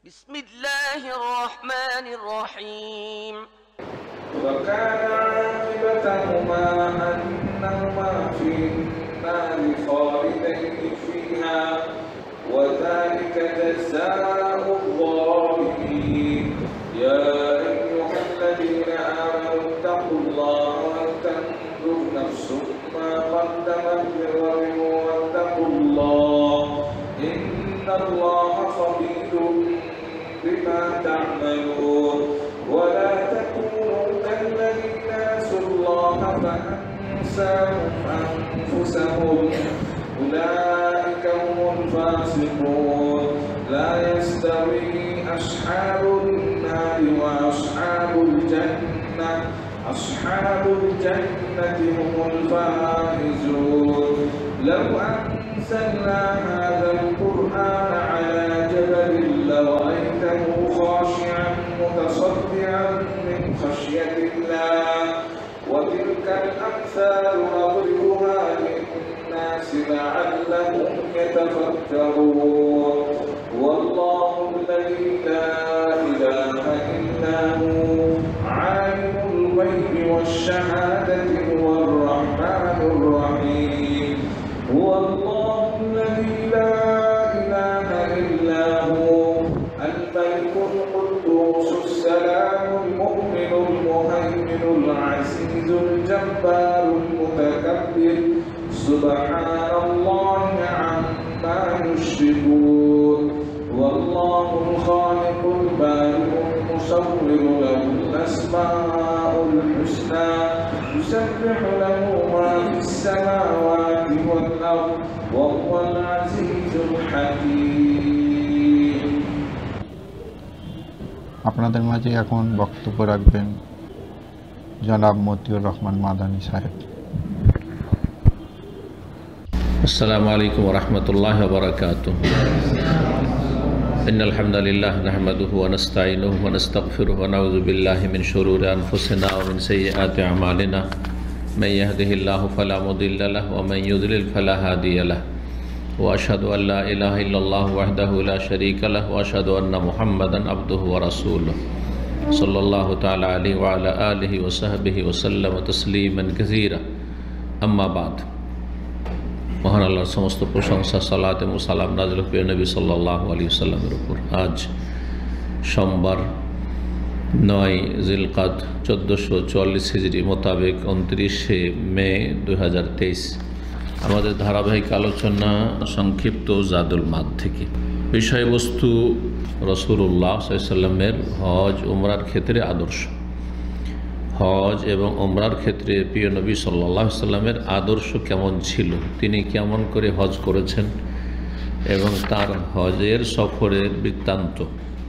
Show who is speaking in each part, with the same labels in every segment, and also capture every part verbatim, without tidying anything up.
Speaker 1: بسم الله الرحمن الرحيم
Speaker 2: وكان عاقبتهما أنهما في النار خالدين فيها وذلك جزاء الظالمين يا أيها الذين آمنوا اتقوا الله ولتنظر نفس ما قدمت لغد واتقوا الله إن الله خبير بما تعملون ولا تكونوا كالذين نسوا الله فأنساهم أنفسهم أولئك هم الفاسقون لا يستوي أصحاب النار وأصحاب الجنة أصحاب الجنة هم الفائزون لو أنزلنا هذا القرآن على جبل لرأيته خاشعا متصدعا من خشية الله وتلك الأمثال نضربها للناس لعلهم يتفكرون والله الذي لا إله إلا هو عالم الغيب والشهادة هو الرحمن الرحيم هو الله الذي لا إله إلا هو الملك القدوس السلام المؤمن المهيمن العزيز الجبار المتكبر سبحان الله عما يشركون والله الخالق البارئ المصور له الأسماء الحسنى يسبح له ما في السماوات والأرض وهو العزيز الحكيم
Speaker 3: আপনাদের মাঝে এখন বক্তব্য রাখবেন জনাব মতিউর রহমান মাদানী সাহেব।
Speaker 4: আসসালামু আলাইকুম ওয়া রাহমাতুল্লাহি ওয়া বারাকাতুহু। ইন্নাল হামদালিল্লাহ নাহমাদুহু ওয়া নাস্তাঈনুহু ওয়া নাস্তাগফিরুহু ওয়া নাউযু বিল্লাহি মিন শুরুরি আনফুসিনা ওয়া মিন সাইয়্যাতি আমালিনা মান ইয়াহদিহিল্লাহু ফালা মুদিল্লা লাহু ওয়া মান ইউদ্লিল ফালা হাদিয়া লাহু ওয়া আশহাদু আল লা ইলাহা ইল্লাল্লাহু ওয়াহদাহু লা শারীকা লাহু ওয়া আশহাদু আন্না মুহাম্মাদান আবদুহু ওয়া রাসূলুহু সাল্লাল্লাহু তাআলা আলাইহি ওয়া আলা আলিহি ওয়া সাহবিহি ওয়া সাল্লামা তাসলিমান কাসীরা আম্মা বাদ। মহান আল্লাহর সমস্ত প্রশংসা সালাত এবং সালাম নাযিল হোক নবী সাল্লাল্লাহু আলাইহি ওয়াসাল্লামের উপর। আজ সোমবার নয় জিলকাদ চোদ্দোশো চুয়াল্লিশ হিজরি মোতাবেক উনত্রিশে মে দুই হাজার তেইশ আমাদের ধারাবাহিক আলোচনা সংক্ষিপ্ত জাদুল মাদ থেকে। বিষয়বস্তু রাসূলুল্লাহ সাল্লাল্লাহু আলাইহি ওয়াসাল্লামের হজ উমরার ক্ষেত্রে আদর্শ। হজ এবং উমরার ক্ষেত্রে প্রিয় নবী সাল্লাল্লাহু আলাইহি ওয়াসাল্লামের আদর্শ কেমন ছিল, তিনি কেমন করে হজ করেছেন এবং তার হজের সফরের বৃত্তান্ত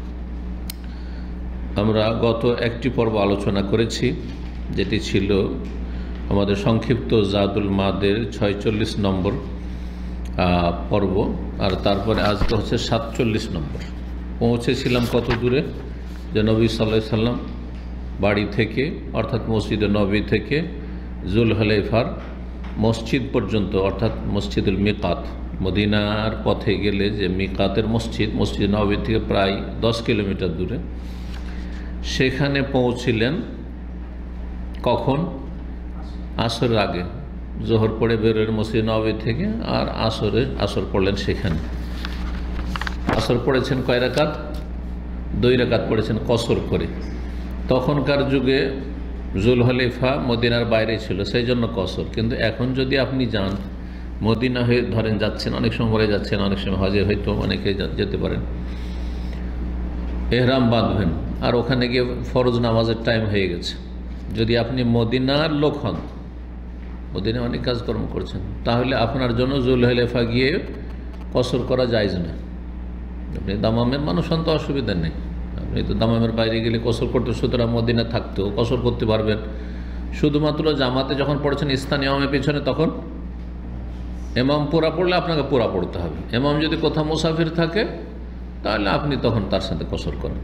Speaker 4: আমরা গত একটি পর্ব আলোচনা করেছি, যেটি ছিল আমাদের সংক্ষিপ্ত জাদুল মাদের ছয়চল্লিশ নম্বর পর্ব। আর তারপরে আজকে হচ্ছে সাতচল্লিশ নম্বর। পৌঁছেছিলাম কত দূরে, যে নবী সাল্লাল্লাহু আলাইহি ওয়াসাল্লাম বাড়ি থেকে অর্থাৎ মসজিদে নবী থেকে জুলহুলাইফার মসজিদ পর্যন্ত অর্থাৎ মসজিদুল মিকাত, মদিনার পথে গেলে যে মিকাতের মসজিদ, মসজিদ নবী থেকে প্রায় দশ কিলোমিটার দূরে, সেখানে পৌঁছিলেন কখন? আসরের আগে। জোহর পড়ে বেরোলেন মসজিদ নবী থেকে, আর আসরে আসর পড়লেন সেখানে। আসর পড়েছেন কয় রাকাত? দুই রাকাত পড়েছেন কসর করে। তখনকার যুগে জুলহুলাইফা মদিনার বাইরে ছিল, সেই জন্য কসর। কিন্তু এখন যদি আপনি যান, মদিনা হয়ে ধরেন যাচ্ছেন, অনেক সময় যাচ্ছেন, অনেক সময় হজে হয়তো অনেকে যেতে পারেন, এহরাম বাঁধবেন, আর ওখানে গিয়ে ফরজ নামাজের টাইম হয়ে গেছে। যদি আপনি মদিনার লোক হন, মদিনায় অনেক কাজকর্ম করছেন, তাহলে আপনার জন্য জুলহুলাইফা গিয়ে কসর করা জায়েজ না। আপনি দামামের মানুষ হন তো অসুবিধা নেই, আপনি তো দামামের বাইরে গেলে কসর করতে, সুতরাং মদিনা থাকতেও কসর করতে পারবেন। শুধুমাত্র জামাতে যখন পড়েছেন স্থানীয় ইমামের পিছনে, তখন ইমাম পুরা পড়লে আপনাকে পুরা পড়তে হবে। ইমাম যদি কোথাও মুসাফির থাকে, তাহলে আপনি তখন তার সাথে কসর করেন।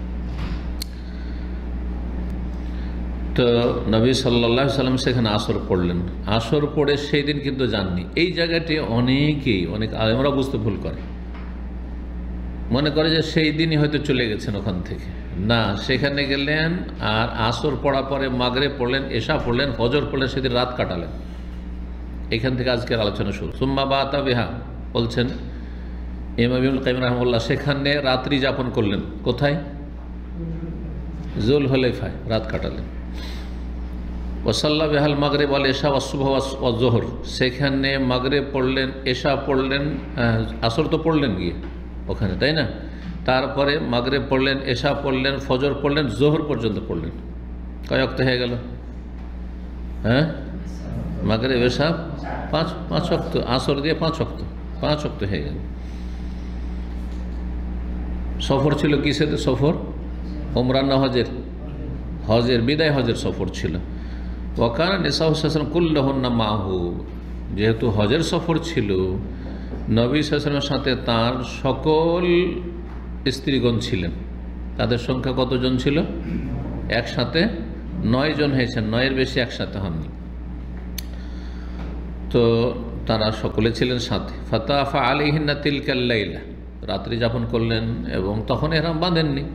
Speaker 4: তো নবী সাল্লাল্লাহু আলাইহি সাল্লাম সেখানে আসর পড়লেন। আসর পড়ে সেই দিন কিন্তু যাননি। এই জায়গাটি অনেকেই, অনেক আলেমরা বুঝতে ভুল করে। মনে করে যে সেই দিনই হয়তো চলে গেছেন ওখান থেকে, না, সেখানে গেলেন আর আসর পড়া পরে মাগরিব পড়লেন, এশা পড়লেন, ফজর পড়লেন, সেদিন রাত কাটালেন। এখান থেকে আজকের আলোচনা শুরু। সুম্মা বাতা বিহা বলছেন ইমাম ইবনুল কাইয়িম রাহিমাহুল্লাহ, সেখানে রাত্রি যাপন করলেন। কোথায়? জুল হুলাইফায় রাত কাটালেন। ওয়াসাল্লা বিহাল মাগরিব ওয়াল এশা ওয়াস সুবহ ওয়াজ যোহর, সেখানে মাগরিব পড়লেন, এশা পড়লেন, আসর তো পড়লেন গিয়ে ওখানে, তাই না? তারপরে মাগরিব পড়লেন, এশা পড়লেন, ফজর পড়লেন, যোহর পর্যন্ত পড়লেন। কয় ওয়াক্ত হয়ে গেল? হ্যাঁ, মাগরিব এশা পাঁচ পাঁচ ওয়াক্ত, আসর দিয়ে পাঁচ ওয়াক্ত, পাঁচ ওয়াক্ত হয়ে গেল। সফর ছিল কিসের সফর? উমরা না হজের? হজের, বিদায় হজের সফর ছিল। ওয়াকানা নিসাউ সাল্লাল্লাহু কুল্লুহুন্না মাহু, যেহেতু হজের সফর ছিল, নবী সাল্লাল্লাহু আলাইহি ওয়াসাল্লামের সাথে তার সকল স্ত্রীগণ ছিলেন। তাদের সংখ্যা কতজন ছিল? একসাথে নয় জন হয়েছেন, নয়ের বেশি একসাথে হননি। তো তারা সকলে ছিলেন সাথে। ফাতাফা আলাইহিন্না তিলকাল লাইলা, রাত্রি যাপন করলেন এবং তখন এহরাম বাঁধেননি।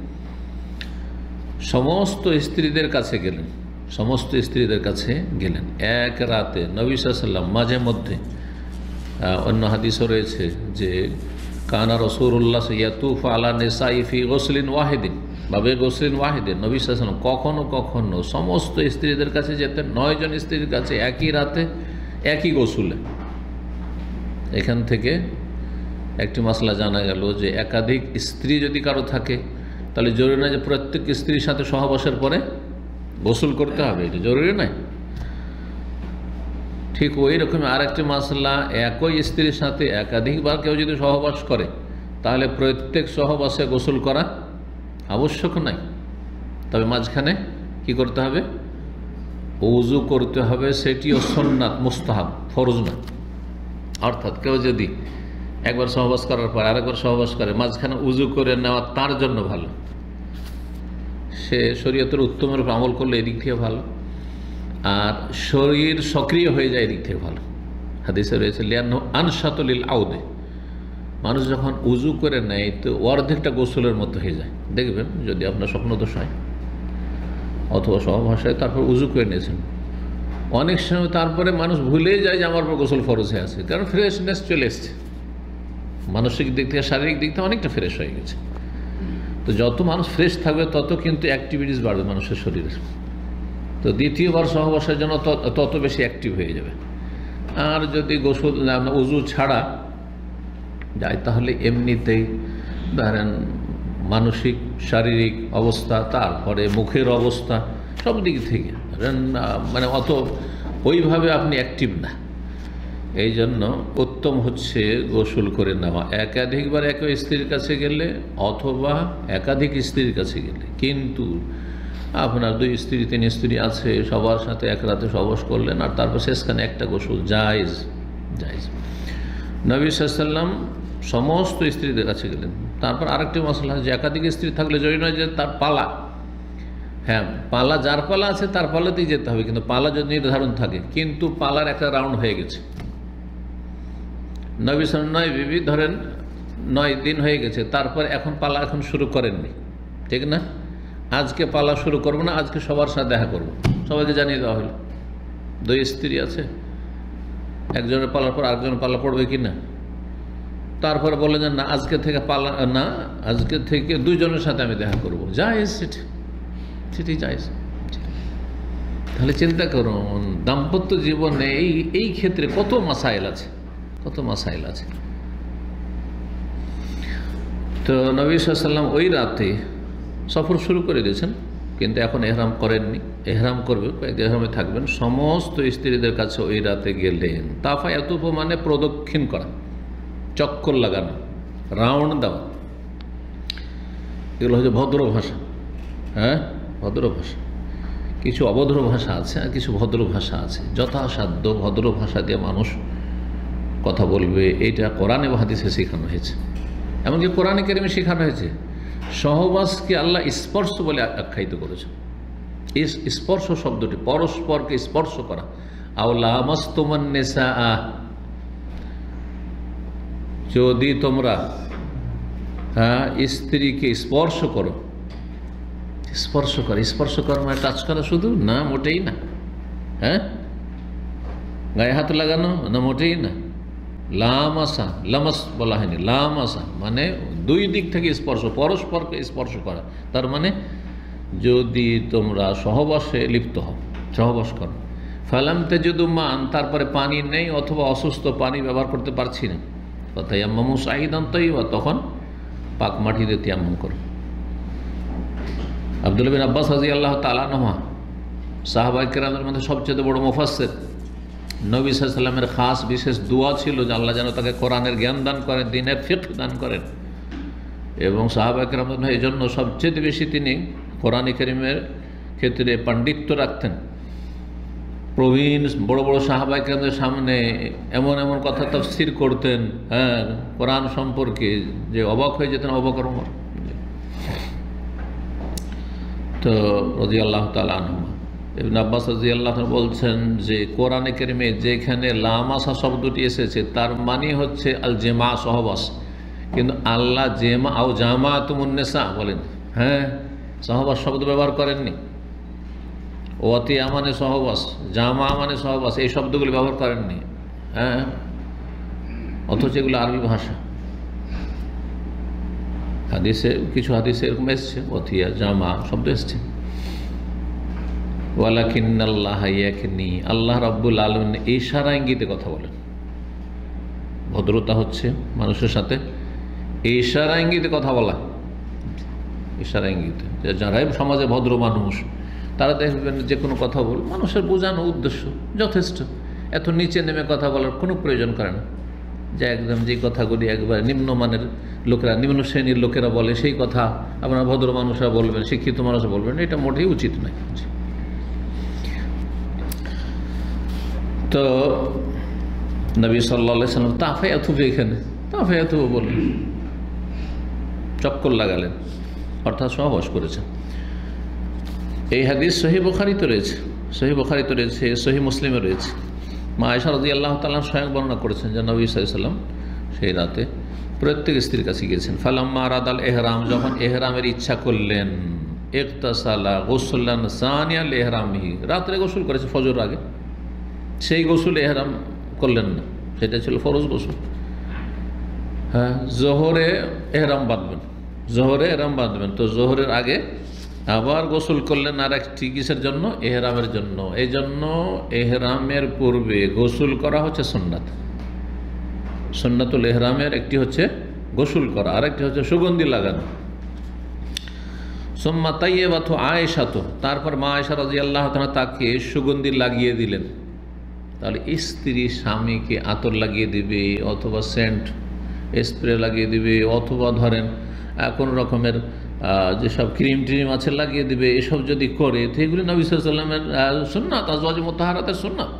Speaker 4: সমস্ত স্ত্রীদের কাছে গেলেন, সমস্ত স্ত্রীদের কাছে গেলেন এক রাতে। নবী সাল্লাল্লাহু আলাইহি ওয়াসাল্লাম মাঝে মধ্যে, অন্য হাদিসও রয়েছে যে কানা রাসূলুল্লাহ ইয়াতুফু আলা নিসাই ফি গোসলিন ওয়াহিদিন বাবে গোসলিন ওয়াহিদিন, নবী সাল্লাল্লাহু আলাইহি ওয়াসাল্লাম কখনো কখনো সমস্ত স্ত্রীদের কাছে যেতেন, নয়জন স্ত্রীর কাছে একই রাতে একই গোসলে। এখান থেকে একটি মাসলা জানা গেল যে একাধিক স্ত্রী যদি কারো থাকে তাহলে জরুরি নয় যে প্রত্যেক স্ত্রীর সাথে সহবাসের পরে গোসল করতে হবে, এটা জরুরি নয়। ঠিক ওই রকম আরেকটি মাসলা, একই স্ত্রীর সাথে একাধিকবার কেউ যদি সহবাস করে তাহলে প্রত্যেক সহবাসে গোসল করা আবশ্যক নাই, তবে মাঝখানে কি করতে হবে? ওযু করতে হবে, সেটিও সুন্নাত, মুস্তাহাব, ফরজ না। অর্থাৎ কেউ যদি একবার সহবাস করার পর আরেকবার সহবাস করে, মাঝখানে উযু করে নেওয়া তার জন্য ভালো, সে শরীয়তের উত্তমের উপর আমল করলে এদিক থেকে ভালো, আর শরীর সক্রিয় হয়ে যায় এদিক থেকে ভালো। হাদিসে রয়েছে লিয়ান্নু আনশাতুলিল আউদে, মানুষ যখন উযু করে নেয় তো অর্ধেকটা গোসলের মতো হয়ে যায়। দেখবেন যদি আপনার স্বপ্নদোষ হয় অথবা সহবাসায় তারপর উযু করে নিয়েছেন, অনেক সময় তারপরে মানুষ ভুলেই যায় যে আমার উপর গোসল ফরজ হয়ে আছে, কারণ ফ্রেশনেস চলে এসছে, মানসিক দিক থেকে শারীরিক দিক থেকে অনেকটা ফ্রেশ হয়ে গেছে। তো যত মানুষ ফ্রেশ থাকবে তত কিন্তু অ্যাক্টিভিটিস বাড়বে মানুষের শরীরের, তো দ্বিতীয়বার সহবাসের জন্য তত বেশি অ্যাক্টিভ হয়ে যাবে। আর যদি গোসল উযু ছাড়া যায় তাহলে এমনিতেই ধরেন মানসিক শারীরিক অবস্থা, তারপরে মুখের অবস্থা, সব দিক থেকে ধরেন মানে অত ওইভাবে আপনি অ্যাক্টিভ না। এই জন্য উত্তম হচ্ছে গোসল করে নেওয়া একাধিকবার একই স্ত্রীর কাছে গেলে অথবা একাধিক স্ত্রীর কাছে গেলে। কিন্তু আপনার দুই স্ত্রী তিন স্ত্রী আছে, সবার সাথে এক রাতে সহবাস করলেন আর তারপর শেষখানে একটা গোসল জায়েজ, জায়েজ। নবী সাল্লাল্লাহু আলাইহি ওয়াসাল্লাম সমস্ত স্ত্রীদের কাছে গেলেন। তারপর আরেকটি মশলা, যে একাধিক স্ত্রী থাকলে জরুরি নয় যে তার পালা, হ্যাঁ পালা যার পালা আছে তার পালাতেই যেতে হবে, কিন্তু পালা যদি নির্ধারণ থাকে, কিন্তু পালার একটা রাউন্ড হয়ে গেছে, নবী সাল্লাল্লাহু আলাইহি ওয়াসাল্লাম নয় বিবি ধরেন নয় দিন হয়ে গেছে, তারপর এখন পালা এখন শুরু করেননি, ঠিক না? আজকে পালা শুরু করবো না, আজকে সবার সাথে দেখা করবো, সবাইকে জানিয়ে দেওয়া হলো। দুই স্ত্রী আছে, একজনের পালার পর আরেকজনের পালা পড়বে কি না, তারপরে বলে যে না আজকে থেকে পালা না, আজকে থেকে দুইজনের সাথে আমি দেখা করবো, জায়েজ, সেটি সেটি জায়েজ। তাহলে চিন্তা করুন দাম্পত্য জীবনে এই এই ক্ষেত্রে কত মাসাইল আছে, কত মাসাইল আছে। তো নবী সাল্লাল্লাহু আলাইহি ওয়াসাল্লাম ওই রাতে সফর শুরু করে দিয়েছেন, কিন্তু এখন এহরাম করেননি, এহরাম করবে, এহরামে থাকবেন। সমস্ত স্ত্রীদের কাছে ওই রাতে গেলেন। তাফা ইয়াতুফু মানে প্রদক্ষিণ করা, চক্কর লাগানো, রাউন্ড দেওয়া, এগুলো হচ্ছে ভদ্র ভাষা। হ্যাঁ, ভদ্র ভাষা। কিছু অভদ্র ভাষা আছে আর কিছু ভদ্র ভাষা আছে। যথাসাধ্য ভদ্র ভাষা দিয়ে মানুষ কথা বলবে, এইটা কোরআন এবং হাদিসে শেখানো হয়েছে। এমনকি কোরআনে কারিমে শেখানো হয়েছে সহবাসকে আল্লাহ স্পর্শ বলে আখ্যায়িত করেছেন। এই স্পর্শ শব্দটি পরস্পরকে স্পর্শ করা। আও লামাসতুমুন নিসা, যদি তোমরা হ্যাঁ, স্ত্রীকে স্পর্শ করো। স্পর্শ করা, স্পর্শ করা মানে টাচ করা শুধু না, মোটেই না। হ্যাঁ, গায়ে হাত লাগানো না, মোটেই না। লামাসা, লামাস বলা হয়নি, লামাসা মানে দুই দিক থেকে স্পর্শ, পরস্পরকে স্পর্শ করা। তার মানে যদি তোমরা সহবাসে লিপ্ত হও, সহবাস করো, ফালাম তেজুদু মান, তারপরে পানি নেই অথবা অসুস্থ, পানি ব্যবহার করতে পারছি না, ফাতায়াম্মামু সাঈদান তাইয়্যিবা, তখন পাক মাটিতে তায়াম্মুম করো। আব্দুল্লাহ বিন আব্বাস রাদিয়াল্লাহু তাআলা আনহুমা সাহাবায়ে কেরামের মধ্যে সবচেয়ে বড় মুফাসসির। নবী সাল্লাল্লাহু আলাইহি ওয়াসাল্লামের খাস বিশেষ দোয়া ছিল যে আল্লাহ যেন তাকে কোরআনের জ্ঞান দান করেন, দ্বীনের ফিকহ দান করেন। এবং সাহাবায়ে কেরামের মধ্যে এই জন্য সবচেয়ে বেশি তিনি কোরআন কারীমের ক্ষেত্রে পাণ্ডিত্য রাখতেন। প্রবীণ বড় বড় সাহাবায়ে কেরামদের সামনে এমন এমন কথা তাফসীর করতেন, হ্যাঁ, কোরআন সম্পর্কে, যে অবাক হয়ে যেতেন আবু বকর ওমর। তো রাদিয়াল্লাহু তাআলা আনহুমা, ইবনে আব্বাস রাদিয়াল্লাহু তাআলা বলছেন যে কোরআনে কারীমে যেখানে লামাসা শব্দটি এসেছে তার মানে হচ্ছে আল জামা, সহবাস। কিন্তু আল্লাহ জেমা আও জামাতুমুন নিসা বলেন, হ্যাঁ, সহবাস শব্দ ব্যবহার করেননি। ওয়াতিয়া মানে সহবাস, জামা মানে সহবাস, এই শব্দগুলি ব্যবহার করেননি। হ্যাঁ, অথচ এগুলো আরবি ভাষা। হাদিসে কিছু হাদিসে এরকম এসছে, ওয়াতিয়া জামা শব্দ এসছে। ওয়ালাকিন্নাল্লাহ ইয়াকনি, আল্লাহ রাব্বুল আলামিন ইশারা ইঙ্গিতে কথা বলেন। ভদ্রতা হচ্ছে মানুষের সাথে ইশারা ইঙ্গিতে কথা বলা, ইশারা ইঙ্গিতে। যারাই সমাজে ভদ্র মানুষ তারা দেখবেন যে কোনো কথা বল মানুষের বোঝানো উদ্দেশ্য যথেষ্ট, এত নিচে নেমে কথা বলার কোনো প্রয়োজন করে না। যে একদম যে কথাগুলি একবার নিম্নমানের লোকেরা, নিম্ন শ্রেণীর লোকেরা বলে সেই কথা আপনারা ভদ্র মানুষরা বলবেন, শিক্ষিত মানুষরা বলবেন, এটা মোটেই উচিত নয়। তো নবী সাল্লাল্লাহু আলাইহি ওয়াসাল্লাম তাফায়াতু, এখানে তাফায়াতু বললেন, চক্কর লাগালেন, অর্থাৎ সহবাস করেছেন। এই হাদিস সহিহ বুখারীতে রয়েছে, সহিহ বুখারীতে রয়েছে, সহিহ মুসলিমে রয়েছে। মা আয়েশা রাদিয়াল্লাহু তাআলা স্বয়ং বর্ণনা করেছেন যে নবী সাল্লাল্লাহু আলাইহি ওয়াসাল্লাম সেই রাতে প্রত্যেক স্ত্রীর কাছে গিয়েছেন। ফালাম্মা আরাদাল ইহরাম, যখন ইহরামের ইচ্ছা করলেন, ইগতাসালা গুসলান সানিয়া লিহরামিহি, রাত্রে গোসল করেছে ফজর আগে, সেই গোসল ইহরাম করলেন না, সেটা ছিল ফরজ গোসল। হ্যাঁ, জোহরে এহরাম বাঁধবেন, জোহরে এহরাম বাঁধবেন, তো জোহরের আগে আবার গোসল করলেন আর একটি কিসের জন্য? এহরামের জন্য। এই জন্য এহরামের পূর্বে গোসল করা হচ্ছে সুন্নাত। সুন্নাতুল এহরামের একটি হচ্ছে গোসল করা, আর একটি হচ্ছে সুগন্ধি লাগানো। সুম্মা তাইয়্যিবাতু আয়েশাতু, তারপর মা আয়েশা রাদিয়াল্লাহু তাআলা তাকে সুগন্ধি লাগিয়ে দিলেন। তাহলে স্ত্রী স্বামীকে আতর লাগিয়ে দিবে অথবা সেন্ট স্প্রে লাগিয়ে দিবে অথবা ধরেন কোনো রকমের যেসব ক্রিম ট্রিম আছে লাগিয়ে দিবে, এসব যদি করে তো এগুলি নবী সাল্লাল্লাহু আলাইহি ওয়াসাল্লামের সুন্নাত, আজওয়াজ মুতাহহারাতের সুন্নাত।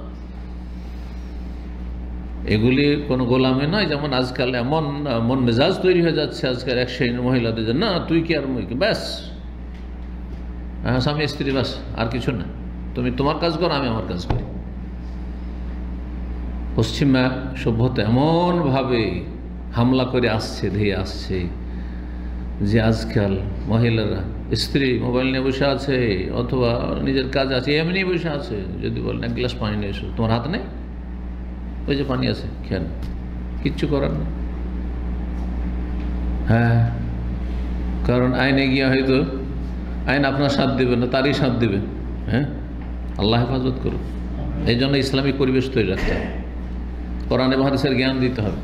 Speaker 4: এগুলি কোনো গোলামে নয়। যেমন আজকাল এমন মন মেজাজ তৈরি হয়ে যাচ্ছে আজকাল এক শ্রেণীর মহিলাদের, যে না তুই কি আর মুই কি, ব্যাস হ্যাঁ স্বামী স্ত্রী, ব্যাস আর কিছু না, তুমি তোমার কাজ করো আমি আমার কাজ করি। পশ্চিমা সভ্যতা এমনভাবে হামলা করে আসছে, ধেয়ে আসছে যে আজকাল মহিলারা, স্ত্রী মোবাইল নিয়ে বসে আছে অথবা নিজের কাজ আছে এমনি বসে আছে, যদি বলেন এক গ্লাস পানি নিয়ে এসো, তোমার হাত নেই, ওই যে পানি আছে খেয়াল, কিচ্ছু করার নেই। হ্যাঁ, কারণ আইনে গিয়ে হয়তো আইন আপনার সাথ দেবে না, তারই সাথ দেবে। হ্যাঁ, আল্লাহ হেফাজত করুন। এই জন্য ইসলামিক পরিবেশ তৈরি রাখতে হবে, কোরআন এবং হাদিসের জ্ঞান দিতে হবে।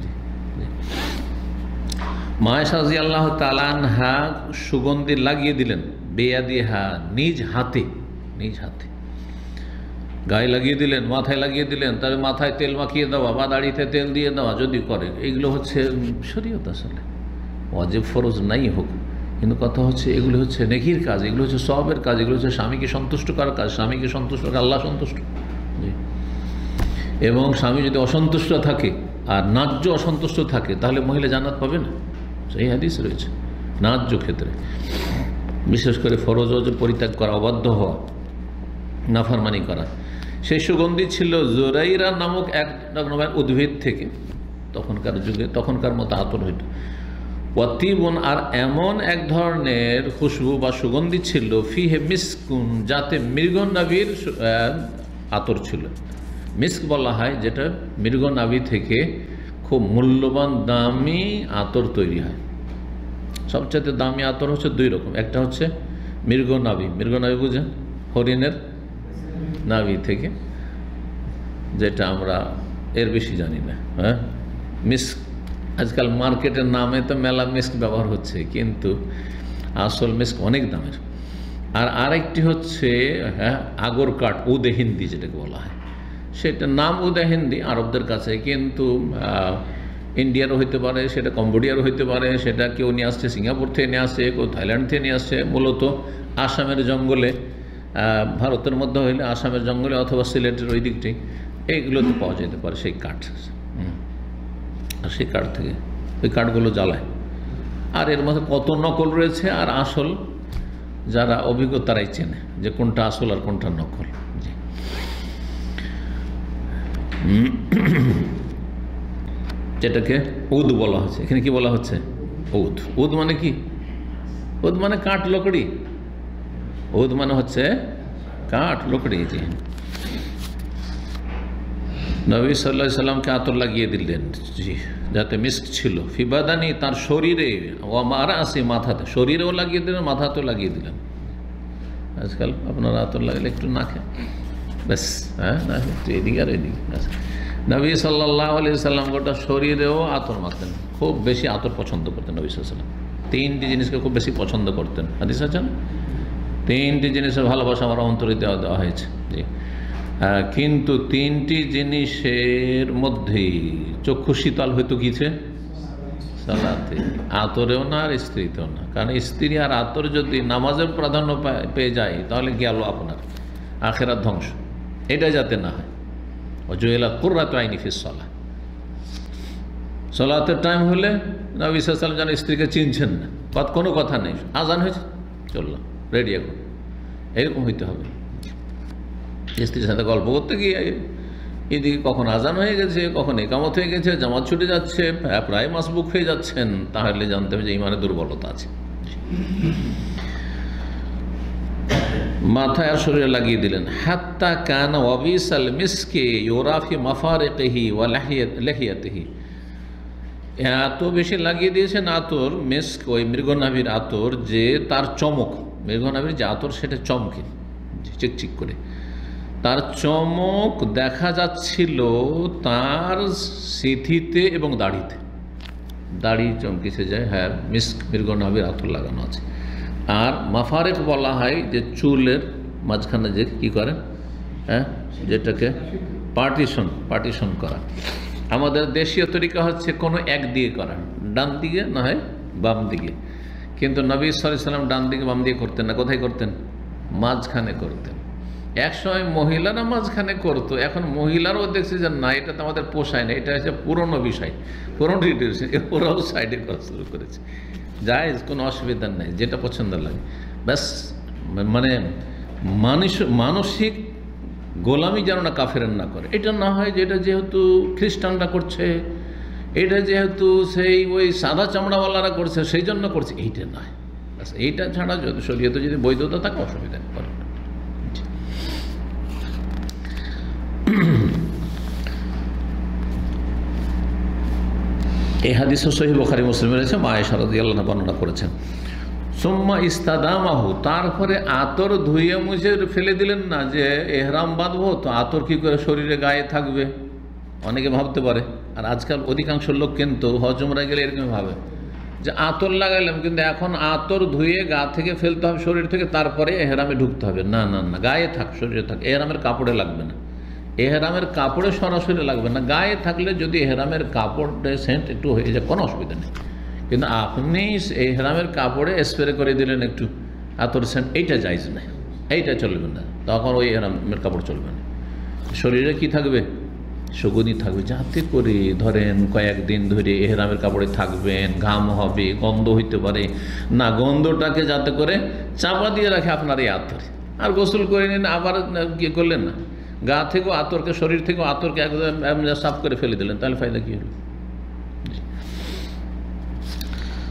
Speaker 4: মা আয়েশা রাদিয়াল্লাহু তাআলা আনহা সুগন্ধি লাগিয়ে দিলেন, বেয়াদিহা, নিজ হাতে, নিজ হাতে গায়ে লাগিয়ে দিলেন, মাথায় লাগিয়ে দিলেন। তবে মাথায় তেল মাখিয়ে দেওয়া বা দাড়িতে তেল দিয়ে দেওয়া যদি করে, এইগুলো হচ্ছে শরীয়ত। আসলে ওয়াজিব ফরজ নাই হোক, কিন্তু কথা হচ্ছে এগুলো হচ্ছে নেকির কাজ, এগুলো হচ্ছে সওয়াবের কাজ, এগুলো হচ্ছে স্বামীকে সন্তুষ্ট করার কাজ। স্বামীকে সন্তুষ্ট করে আল্লাহ সন্তুষ্ট। জি, এবং স্বামী যদি অসন্তুষ্ট থাকে আর ন্যায্য অসন্তুষ্ট থাকে তাহলে মহিলা জান্নাত পাবে না, সেই হাদিস রয়েছে। ন্যায্য ক্ষেত্রে বিশেষ করে ফরজ ওয়াজিব পরিত্যাগ করা, অবাধ্য হওয়া, নাফরমানি করা। সেই সুগন্ধি ছিল জোরাইরা নামক এক রকমের উদ্ভিদ থেকে, তখনকার যুগে তখনকার মতো আতর হইত, ওয়াতিবুন, আর এমন এক ধরনের খুশবু বা সুগন্ধি ছিল, ফিহে মিসকুন, যাতে মৃগনাভির আতর ছিল। মিস্ক বলা হয় যেটা মৃগনাভি থেকে খুব মূল্যবান দামি আতর তৈরি হয়। সবচেয়ে দামি আতর হচ্ছে দুই রকম, একটা হচ্ছে মৃগনাভি, মৃগনাভি বুঝেন, হরিণের নাভি থেকে, যেটা আমরা এর বেশি জানি না। হ্যাঁ, মিস্ক আজকাল মার্কেটের নামে তো মেলা মিস্ক ব্যবহার হচ্ছে, কিন্তু আসল মিস্ক অনেক দামের। আর আরেকটি হচ্ছে হ্যাঁ আগর কাঠ, উদে হিন্দি যেটাকে বলা হয়, সেটা নাম উদে হিন্দি আরবদের কাছে, কিন্তু ইন্ডিয়ারও হইতে পারে, সেটা কম্বোডিয়ারও হইতে পারে, সেটা কেউ নিয়ে আসছে সিঙ্গাপুর থেকে নিয়ে আসছে, কেউ থাইল্যান্ড থেকে নিয়ে আসছে। মূলত আসামের জঙ্গলে, ভারতের মধ্যে হইলে আসামের জঙ্গলে অথবা সিলেটের ওই দিকটি এইগুলোতে পাওয়া যেতে পারে সেই কাঠ। আর সেই কাঠ থেকে ওই কাঠগুলো জ্বালায়। আর এর মধ্যে কত নকল রয়েছে আর আসল, যারা অভিজ্ঞ তারাই চেনে যে কোনটা আসল আর কোনটা নকল। জি, যেটাকে উদ বলা হচ্ছে, এখানে কি বলা হচ্ছে? উদ। উদ মানে কি? উদ মানে কাঠ, লকড়ি। উদ মানে হচ্ছে কাঠ, লকড়ি। জি, নবী সাল্লাল্লাহু আলাইহি সাল্লামকে আতর লাগিয়ে দিলেন, জি, যাতে মিস্ক ছিল, ফিবাদানি, তার শরীরে, ও মারা আসি, মাথাতে, শরীরেও লাগিয়ে দিলেন, মাথাতেও লাগিয়ে দিলেন। আজকাল আপনারা আতর লাগালে একটু নাকে ব্যাস, হ্যাঁ না, একটু এদিকে আর এদিকে। নবী সাল্লাল্লাহু আলাইহি সাল্লাম গোটা শরীরেও আতর মাখতেন, খুব বেশি আতর পছন্দ করতেন নবী সাল্লাল্লাহু আলাইহি সাল্লাম। তিনটি জিনিসকে খুব বেশি পছন্দ করতেন, হাদিস আছে না, তিনটি জিনিসের ভালোবাসা আমার অন্তরে দেওয়া দেওয়া হয়েছে। জি, কিন্তু তিনটি জিনিসের মধ্যেই চক্ষু শীতল হইতো কিছে? সালাতে। আতরেও না আর স্ত্রীতেও না, কারণ স্ত্রী আর আতর যদি নামাজের প্রাধান্য পেয়ে যায় তাহলে গেল আপনার আখেরাত ধ্বংস। এটা যাতে না হয়। ওয়াজুইলাত কুররাতু আইনি ফিস সালাহ, সালাতের টাইম হলে নবী সাল্লাল্লাহু আলাইহি ওয়াসাল্লাম যেন স্ত্রীকে চিনছেন না, কোনো কথা নেই, আজান হয়েছে চললাম, রেডি এখন, এরকম হইতে হবে। স্ত্রীর সাথে গল্প করতে গিয়ে এদিকে কখন আজান হয়ে গেছে, কখন একামত হয়ে গেছে, জামাত ছুটে যাচ্ছে, প্রায় মাসবুক হয়ে যাচ্ছেন, তাহলে জানতে হবে যে ইমানে দুর্বলতা আছে। মাথায় আর শরীরে লাগিয়ে দিলেন। হাত্তা কানা ওয়াবিসাল মিসকে ইউরাফি মাফারিকিহি ওয়া লাহিয়াতিহি, এত বেশি লাগিয়ে দিয়েছেন আতর, মিস্ক ওই মৃগনাভির আতর, যে তার চমক, মৃগনাভির যে আতর সেটা চমকে চিকচিক করে, তার চমক দেখা যাচ্ছিল তার সিথিতে এবং দাড়িতে। দাড়ি চমকেছে যায়, হ্যাঁ, মিস্ক মৃগনাভির আতর লাগানো আছে। আর মাফারেক বলা হয় যে চুলের মাঝখানে যে কী করেন, হ্যাঁ, যেটাকে পার্টিশন পার্টিশন করা। আমাদের দেশীয় তরিকা হচ্ছে কোনো এক দিকে করা, ডান দিকে না হয় বাম দিকে, কিন্তু নবী সাল্লাল্লাহু আলাইহি ওয়াসাল্লাম ডান দিকে বাম দিকে করতেন না। কোথায় করতেন? মাঝখানে করতেন। এক সময় মহিলারা মাঝখানে করতো, এখন মহিলারাও দেখছে যে না, এটা তো আমাদের পোষায় না, এটা হচ্ছে পুরনো বিষয়, পুরনো ট্রেডিশন, ওরাও সাইডে করা শুরু করেছে। যায়, কোনো অসুবিধা নেই, যেটা পছন্দ লাগে ব্যাস। মানে মানুষ মানসিক গোলামি যেন না কাফেরের না করে, এটা না হয় যে এটা যেহেতু খ্রিস্টানরা করছে, এটা যেহেতু সেই ওই সাদা চামড়াওয়ালারা করছে সেই জন্য করছে, এইটা নয়। ব্যাস এইটা ছাড়া যদি শরীয়তে যদি বৈধতা থাকে অসুবিধা নেই। এই হাদিসও সহিহ বুখারী মুসলিমে রয়েছে, মা আয়েশা রাদিয়াল্লাহু আনহা বর্ণনা করেছেন। সুম্মা ইস্তাদামাহু, তারপরে আতর ধুয়ে মুছে ফেলে দিলেন না, যে এহরাম বাঁধবো তো আতর কী করে শরীরে গায়ে থাকবে, অনেকে ভাবতে পারে। আর আজকাল অধিকাংশ লোক কিন্তু হজ উমরা গেলে এরকম ভাবে যে আতর লাগাইলাম, কিন্তু এখন আতর ধুয়ে গা থেকে ফেলতে হবে, শরীর থেকে, তারপরে এহরামে ঢুকতে হবে। না না না, গায়ে থাক, শরীরে থাক, এহরামের কাপড়ে লাগবে না, এহরামের কাপড়ে সরাসরি লাগবে না, গায়ে থাকলে যদি এহরামের কাপড়ে সেন্ট একটু হয়ে যায় কোনো অসুবিধা নেই। কিন্তু আপনি এহরামের কাপড়ে স্প্রে করে দিলেন একটু আতর সেন্ট, এইটা জায়েজ না, এইটা চলবে না, তখন ওই এহরামের কাপড় চলবে না। শরীরে কি থাকবে? সুগন্ধি থাকবে, যাতে করে ধরেন কয়েকদিন ধরে এহরামের কাপড়ে থাকবেন, ঘাম হবে, গন্ধ হইতে পারে না, গন্ধটাকে যাতে করে চাপা দিয়ে রাখে আপনার এই আতরে। আর গোসল করে নিন, আবার কি করলেন না, গা থেকেও আতরকে, শরীর থেকেও আতরকে একদম সাফ করে ফেলে দিলেন, তাহলে ফায়দা কী হলো?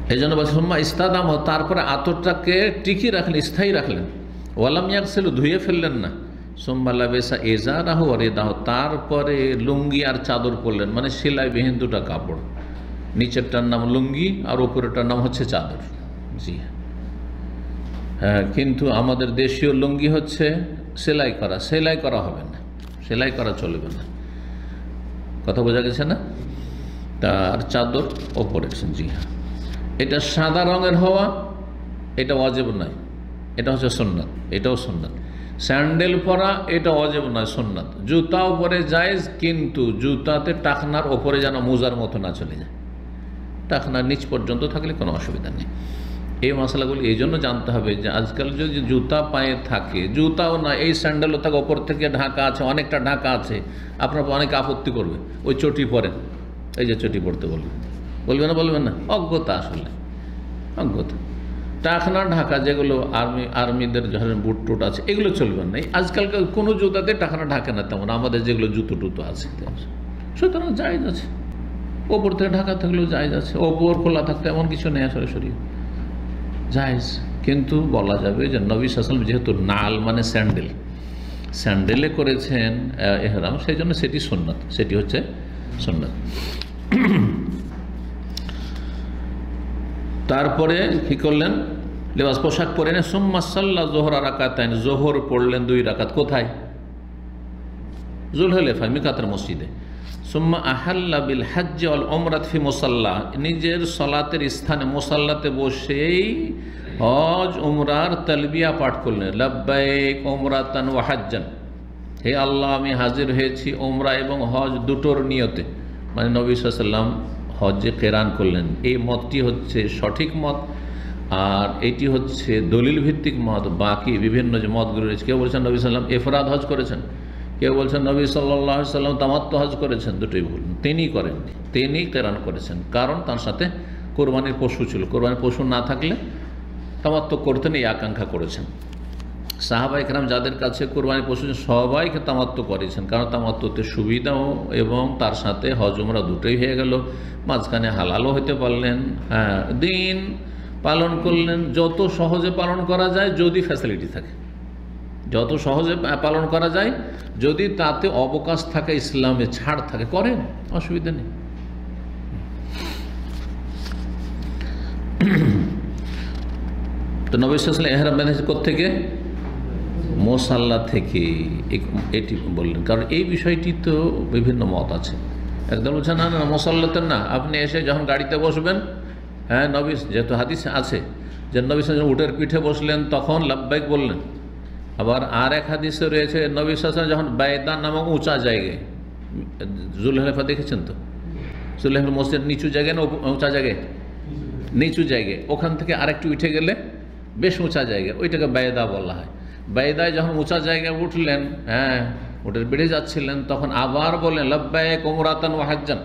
Speaker 4: এই জন্য বলছে সুম্মা ইস্তাদাম, তারপরে আতরটাকে টিকিয়ে রাখলেন, স্থায়ী রাখলেন। ওয়ালাম ইয়াগসিলু, ধুয়ে ফেললেন না। সুম্মা লাবিসা ইজারাহু ওয়া রিদাহু, তারপরে লুঙ্গি আর চাদর পরলেন, মানে সেলাইবিহীন দুটা কাপড়, নিচেরটার নাম লুঙ্গি আর উপরেরটার নাম হচ্ছে চাদর। জি হ্যাঁ, কিন্তু আমাদের দেশীয় লুঙ্গি হচ্ছে সেলাই করা, সেলাই করা হবে না, সেলাই করা চলবে না, কথা বোঝা গেছে না? তার চাদর ওপরে। জি হ্যাঁ, এটা সাদা রঙের হওয়া এটা ওয়াজিব নয়, এটা হচ্ছে সুন্নাত, এটাও সুন্নাত। স্যান্ডেল পরা এটা ওয়াজিব নয়, সুন্নাত। জুতাও পরে জায়েজ, কিন্তু জুতাতে টাকনার ওপরে যেন মোজার মতো না চলে যায়, টাকনার নিচ পর্যন্ত থাকলে কোনো অসুবিধা নেই। এই মশলাগুলি এই জন্য জানতে হবে যে আজকাল যদি জুতা পায়ে থাকে, জুতাও না এই স্যান্ডেলও থাকে, ওপর থেকে ঢাকা আছে, অনেকটা ঢাকা আছে, আপনার অনেক আপত্তি করবে, ওই চটি পরেন, এই যে চটি পরতে বলবে, বলবে না? বলবেন না? অজ্ঞতা, আসলে অজ্ঞতা। টাকনা ঢাকা যেগুলো আর্মি আর্মিদের ধরেন বুট টুট আছে, এগুলো চলবে না। আজকালকার কোনো জুতাতে টাকনা ঢাকে না তেমন, আমাদের যেগুলো জুতো টুতো আছে, সুতরাং জায়েজ আছে। ওপর থেকে ঢাকা থাকলেও জায়েজ আছে, ওপর খোলা থাকতে এমন কিছু নেই আসলে, শরীর জায়েজ। কিন্তু বলা যাবে যে নবী সাল্লাল্লাহু আলাইহি ওয়াসাল্লাম যেহেতু নাল মানে স্যান্ডেল, স্যান্ডেলে করেছেন ইহরাম, সেই জন্য সেটি সুন্নাত, সেটি হচ্ছে সুন্নাত। তারপরে কি করলেন? লেবাস পোশাক পরে নেন। সুম্মা সাল্লা যোহরা রাকাতাইন, জোহর পড়লেন দুই রাকাত। কোথায়? যুলহুলাইফা মিকাতের মসজিদে। সুম্মা আহাল্লা বিল হজ্জ ওয়াল উমরাত ফি মুসাল্লা, নিজের সলাতের স্থানে মুসাল্লাতে বসেই হজ উমরার তালবিয়া পাঠ করলেন। লাব্বাইক উমরাতান ওয়া হজ্জান, হে আল্লাহ আমি হাজির হয়েছি উমরা এবং হজ দুটোর নিয়তে, মানে নবী সাল্লাল্লাহু আলাইহি ওয়াসাল্লাম হজ্জে কেরান করলেন। এই মতটি হচ্ছে সঠিক মত, আর এটি হচ্ছে দলিল ভিত্তিক মত। বাকি বিভিন্ন যে মতগুলো রয়েছে, কেউ বলছেন নবী সাল্লাল্লাহু আলাইহি ওয়াসাল্লাম এফরাদ হজ করেছেন, কেউ বলছেন নবী সাল্লাল্লাহু আলাইহি ওয়াসাল্লাম তামাত্তু হজ করেছেন, দুটোই ভুল। তিনি করেননি, তিনি কেরান করেছেন, কারণ তার সাথে কোরবানির পশু ছিল, কোরবানির পশু না থাকলে তামাত্তু করতেন, এই আকাঙ্ক্ষা করেছেন। সাহাবা ইকরাম যাদের কাছে কোরবানির পশু সবাইকে তামাত্তু করেছেন, কারণ তামাত্তুতে সুবিধাও এবং তার সাথে হজ উমরা দুটোই হয়ে গেল, মাঝখানে হালালও হতে পারলেন। হ্যাঁ, দিন পালন করলেন যত সহজে পালন করা যায়, যদি ফ্যাসিলিটি থাকে, যত সহজে পালন করা যায়, যদি তাতে অবকাশ থাকে, ইসলামে ছাড় থাকে, করেন, অসুবিধা নেই। তো নবী সাল্লাল্লাহু আলাইহি ওয়াসাল্লাম ইহরাম বেঁধেছে কোত্থেকে? মুসাল্লা থেকে, এটি বললেন। কারণ এই বিষয়টি তো বিভিন্ন মত আছে। একদম বলছেন না না মুসাল্লাতে না, আপনি এসে যখন গাড়িতে বসবেন, হ্যাঁ নবী যেহেতু হাদিস আছে যে নবী সাল্লাল্লাহু উটের পিঠে বসলেন তখন লাব্বাইক বললেন। আবার আর এক হাদিসে রয়েছে নবী সাল্লাল্লাহু আলাইহি ওয়াসাল্লাম যখন বাইদা নামক উঁচা জায়গায়, যুলহুলাইফা দেখেছেন তো, যুলহুলাইফা মসজিদ নিচু জায়গায় না উঁচা জায়গায়? নিচু জায়গায়, ওখান থেকে আরেকটু উঠে গেলে বেশ উঁচা জায়গায়, ওইটাকে বাইদা বলা হয়। বাইদায় যখন উঁচা জায়গায় উঠলেন, হ্যাঁ উটের বেড়ে যাচ্ছিলেন, তখন আবার বললেন লাব্বাইক উমরাতান ওয়া হজ্জান।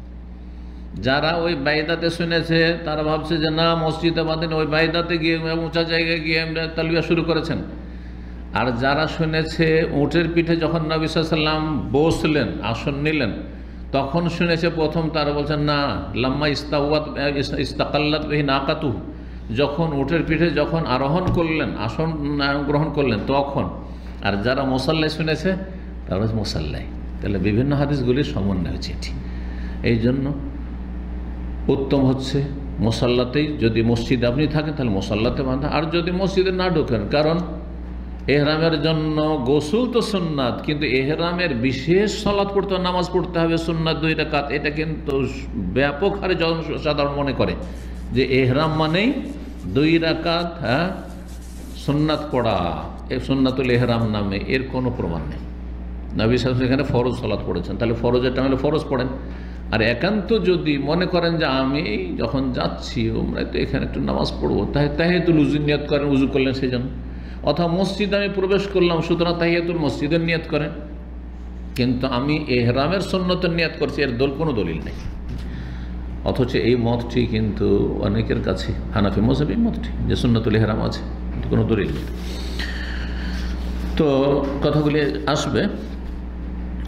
Speaker 4: যারা ওই বাইদাতে শুনেছে তারা ভাবছে যে না মসজিদে বাঁধেন, ওই বাইদাতে গিয়ে উঁচা জায়গায় গিয়ে তালবিয়া শুরু করেছেন। আর যারা শুনেছে উটের পিঠে যখন নবী সাল্লাল্লাহু আলাইহি ওয়াসাল্লাম বসলেন, আসন নিলেন, তখন শুনেছে প্রথম, তারা বলছেন না লাম্মা ইস্তাওয়াত ইস্তাকাল্লাত বিহি নাকাতু, যখন উটের পিঠে যখন আরোহণ করলেন, আসন গ্রহণ করলেন তখন। আর যারা মুসাল্লায় শুনেছে তারা হচ্ছে মুসাল্লায়। তাহলে বিভিন্ন হাদিসগুলির সমন্বয় হয়েছে এটি। এই জন্য উত্তম হচ্ছে মুসাল্লাতেই, যদি মসজিদে আপনি থাকেন তাহলে মুসাল্লাতে বাঁধা। আর যদি মসজিদে না ঢোকেন, কারণ এহরামের জন্য গোসল তো সুন্নাত, কিন্তু এহরামের বিশেষ সালাত পড়তে, নামাজ পড়তে হবে সুন্নাত দুই রাকাত, এটা কিন্তু ব্যাপক হারে জনসাধারণ মনে করে যে এহরাম মানেই দুই রাকাত হ্যাঁ সুন্নাত পড়া, এ সুন্নাতুল এহরাম নামে। এর কোনো প্রমাণ নেই। নবী সাল্লাল্লাহু আলাইহি ওয়াসাল্লাম এখানে ফরজ সালাত পড়েছেন, তাহলে ফরজের টাইমে ফরজ পড়েন। আর একান্ত যদি মনে করেন যে আমি যখন যাচ্ছি উমরায় তো এখানে একটু নামাজ পড়বো, তাই তাহিয়াতুল উযু নিয়ত করেন, উযু করলেন সেই জন্য। অথবা মসজিদে আমি প্রবেশ করলাম, সুতরাং তাহিয়াতুল মসজিদের নিয়ত করেন, কিন্তু আমি এহরামের সুন্নতের নিয়ত করছি, এর দল কোনো দলিল নেই। অথচ এই মতটি কিন্তু অনেকের কাছে, হানাফি মযহাব এই মতটি যে সুন্নাতুল ইহরাম আছে, কোনো দলিল নেই। তো কথাগুলি আসবে।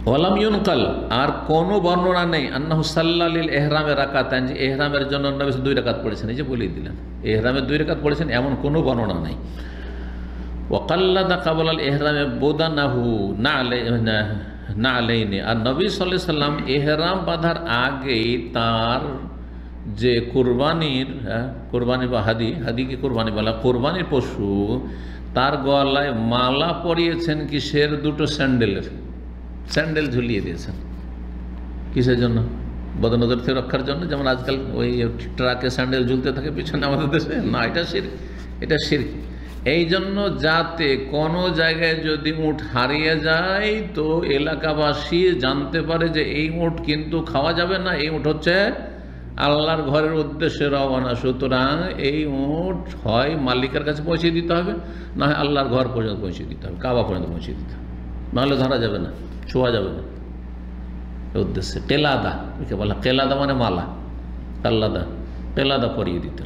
Speaker 4: ওয়ালাম ইউনকাল, আর কোনো বর্ণনা নেই আন্নাহু সাল্লালিল এহরামে রাকাতান, যে এহরামের জন্য নবী দুই রাকাত পড়েছেন, এই যে বলেই দিলেন এহরামের দুই রাকাত পড়েছেন, এমন কোনো বর্ণনা নেই। ওয়াকাল্লাদা কাবলাল এহরামে বোদানাহু না আলাই না আলাইনি, আর নবী সাল্লাল্লাহু আলাইহি সাল্লাম এহরাম বাঁধার আগেই তার যে কোরবানির কোরবানি বা হাদি, হাদিকে কোরবানি বলা, কোরবানির পশু, তার গলায় মালা পরিয়েছেন কিসের? দুটো স্যান্ডেলের, স্যান্ডেল ঝুলিয়ে দিয়েছেন। কিসের জন্য? বদনজর থেকে রক্ষার জন্য, যেমন আজকাল ওই ট্রাকে স্যান্ডেল ঝুলতে থাকে পিছনে আমাদের দেশে, না এটা শিরক, এটা শিরক। এই জন্য যাতে কোনো জায়গায় যদি উট হারিয়ে যায় তো এলাকাবাসী জানতে পারে যে এই উট কিন্তু খাওয়া যাবে না, এই উট হচ্ছে আল্লাহর ঘরের উদ্দেশ্যে রওনা, সুতরাং এই উট হয় মালিকের কাছে পৌঁছে দিতে হবে, না হয় আল্লাহর ঘর পর্যন্ত পৌঁছে দিতে হবে, কাবা পর্যন্ত পৌঁছে দিতে হবে, নাহলে ধরা যাবে না, ছোঁয়া যাবে না। উদ্দেশ্যে কেলাদা, একে বলা কেলাদা মানে মালা, কাল্লাদা, কেলাদা পরিয়ে দিতে।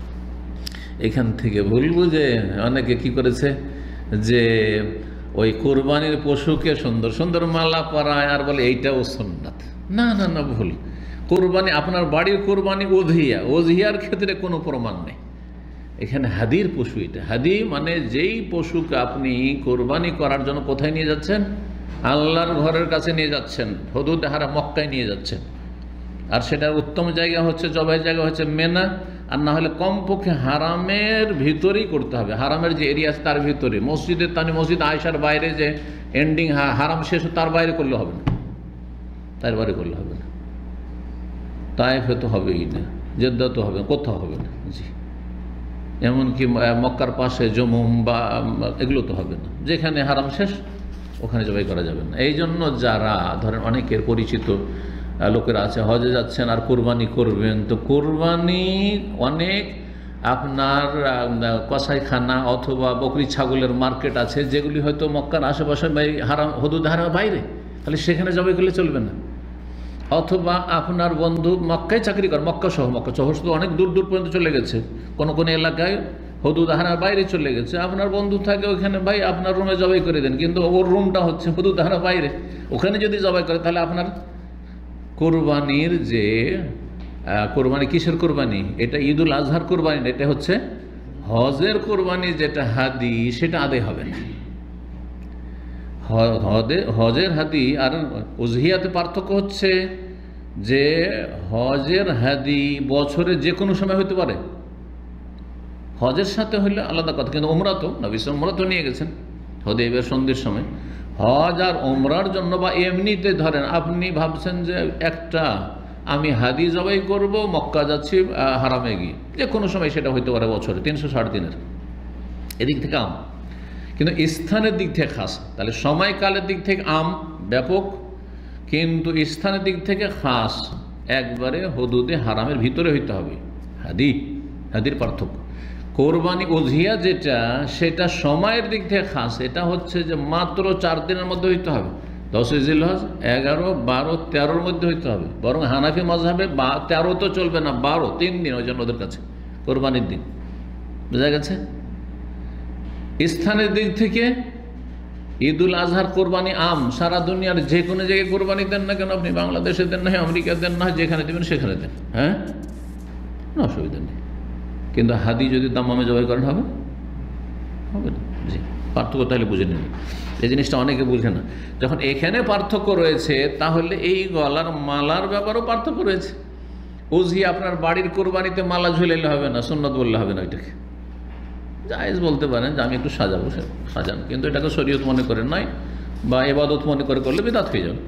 Speaker 4: এখান থেকে ভুল বুঝে অনেকে কি করেছে যে ওই কোরবানির পশুকে সুন্দর সুন্দর মালা পরায় আর বলে এইটাও সুন্নাত। না না না, ভুল। কোরবানি আপনার বাড়ির কোরবানি ওজিয়া, ওজিয়ার ক্ষেত্রে কোনো প্রমাণ নেই। এখানে হাদির পশু, এটা হাদি মানে যেই পশুকে আপনি কোরবানি করার জন্য কোথায় নিয়ে যাচ্ছেন? আল্লাহর ঘরের কাছে নিয়ে যাচ্ছেন, হুদুদ হারাম মক্কায় নিয়ে যাচ্ছেন, আর সেটার উত্তম জায়গা হচ্ছে, জবাইয়ের জায়গা হচ্ছে মেনা, আর না হলে কমপক্ষে হারামের ভিতরেই করতে হবে। হারামের যে এরিয়া আছে তার ভিতরে, মসজিদের তানি মসজিদ আয়েশার বাইরে যে এন্ডিং হারাম শেষ, তার বাইরে করলে হবে না, তার বাইরে করলে হবে না। তায়েফে তো হবেই না, জেদ্দা তো হবে, কোথাও হবে না, জি। এমনকি মক্কার পাশে জমুম বা এগুলো তো হবে না, যেখানে হারাম শেষ ওখানে জবাই করা যাবে না। এই জন্য যারা ধরেন অনেকের পরিচিত লোকেরা আছে, হজে যাচ্ছেন আর কোরবানি করবেন, তো কোরবানি অনেক আপনার কসাইখানা অথবা বকরি ছাগলের মার্কেট আছে যেগুলি হয়তো মক্কার আশেপাশে হারাম হুদুদ হারামের বাইরে, তাহলে সেখানে জবাই করলে চলবে না। অথবা আপনার বন্ধু মক্কায় চাকরি করে, মক্কা সহ, মক্কা সহ শুধু অনেক দূর দূর পর্যন্ত চলে গেছে, কোনো কোনো এলাকায় হুদুদ হারামের বাইরে চলে গেছে, আপনার বন্ধু থাকে ওখানে, ভাই আপনার রুমে জবাই করে দেন, কিন্তু ওর রুমটা হচ্ছে হুদুদ হারামের বাইরে, ওখানে যদি জবাই করে তাহলে আপনার কোরবানির যে কোরবানি, কিসের কোরবানি? এটা ঈদুল আজহার কোরবানি, এটা হচ্ছে হজের কোরবানি, যেটা হাদি সেটা আদায় হবে না। হজের হাদি আর উজহিয়াতে পার্থক্য হচ্ছে যে হজের হাদি বছরে যে কোনো সময় হতে পারে, হজের সাথে হইলে আলাদা কথা, কিন্তু ওমরা তো নবী ওমরা তো নিয়ে গেছেন হুদাইবিয়ার সন্ধির সময়। হজ আর ওমরার জন্য বা এমনিতে ধরেন আপনি ভাবছেন যে একটা আমি হাদি জবাই করব, মক্কা যাচ্ছি হারামে গিয়ে, যে কোনো সময় সেটা হইতে পারে বছরে তিনশো ষাট দিনের, এদিক থেকে আম, কিন্তু স্থানের দিক থেকে খাস। তাহলে সময়কালের দিক থেকে আম ব্যাপক, কিন্তু স্থানের দিক থেকে খাস, একবারে হুদুদে হারামের ভিতরে হইতে হবে হাদি, হাদির পার্থক্য। কোরবানি উজহিয়া যেটা, সেটা সময়ের দিক থেকে খাস, এটা হচ্ছে যে মাত্র চার দিনের মধ্যে হইতে হবে, দশই জিলহজ, এগারো, বারো, তেরোর মধ্যে হইতে হবে। বরং হানাফি মাযহাবে বা তেরো তো চলবে না, বারো, তিন দিন ওই জন্য ওদের কাছে কোরবানির দিন, বোঝা গেছে। স্থানের দিক থেকে ঈদুল আজহার কোরবানি আম, সারা দুনিয়ার যে কোনো জায়গায় কোরবানি দেন না কেন, আপনি বাংলাদেশে দেন না, আমেরিকা দেন না, যেখানে দেবেন সেখানে দেন, হ্যাঁ, কোনো অসুবিধা নেই। কিন্তু হাদি যদি দাম্মামে জবাই করেন হবে হবে না, জি। পার্থক্য তাহলে বুঝে নিন, এই জিনিসটা অনেকে বুঝে না। যখন এখানে পার্থক্য রয়েছে, তাহলে এই গলার মালার ব্যাপারেও পার্থক্য রয়েছে। উজি আপনার বাড়ির কোরবানিতে মালা ঝুলাইলে হবে না, সুন্নত বললে হবে না, ওইটাকে জায়েজ বলতে পারেন যে আমি একটু সাজাবো, সাজান, কিন্তু এটাকে শরীয়ত মনে করে নয় বা ইবাদত মনে করে করলে বিদআত হয়ে যাবে।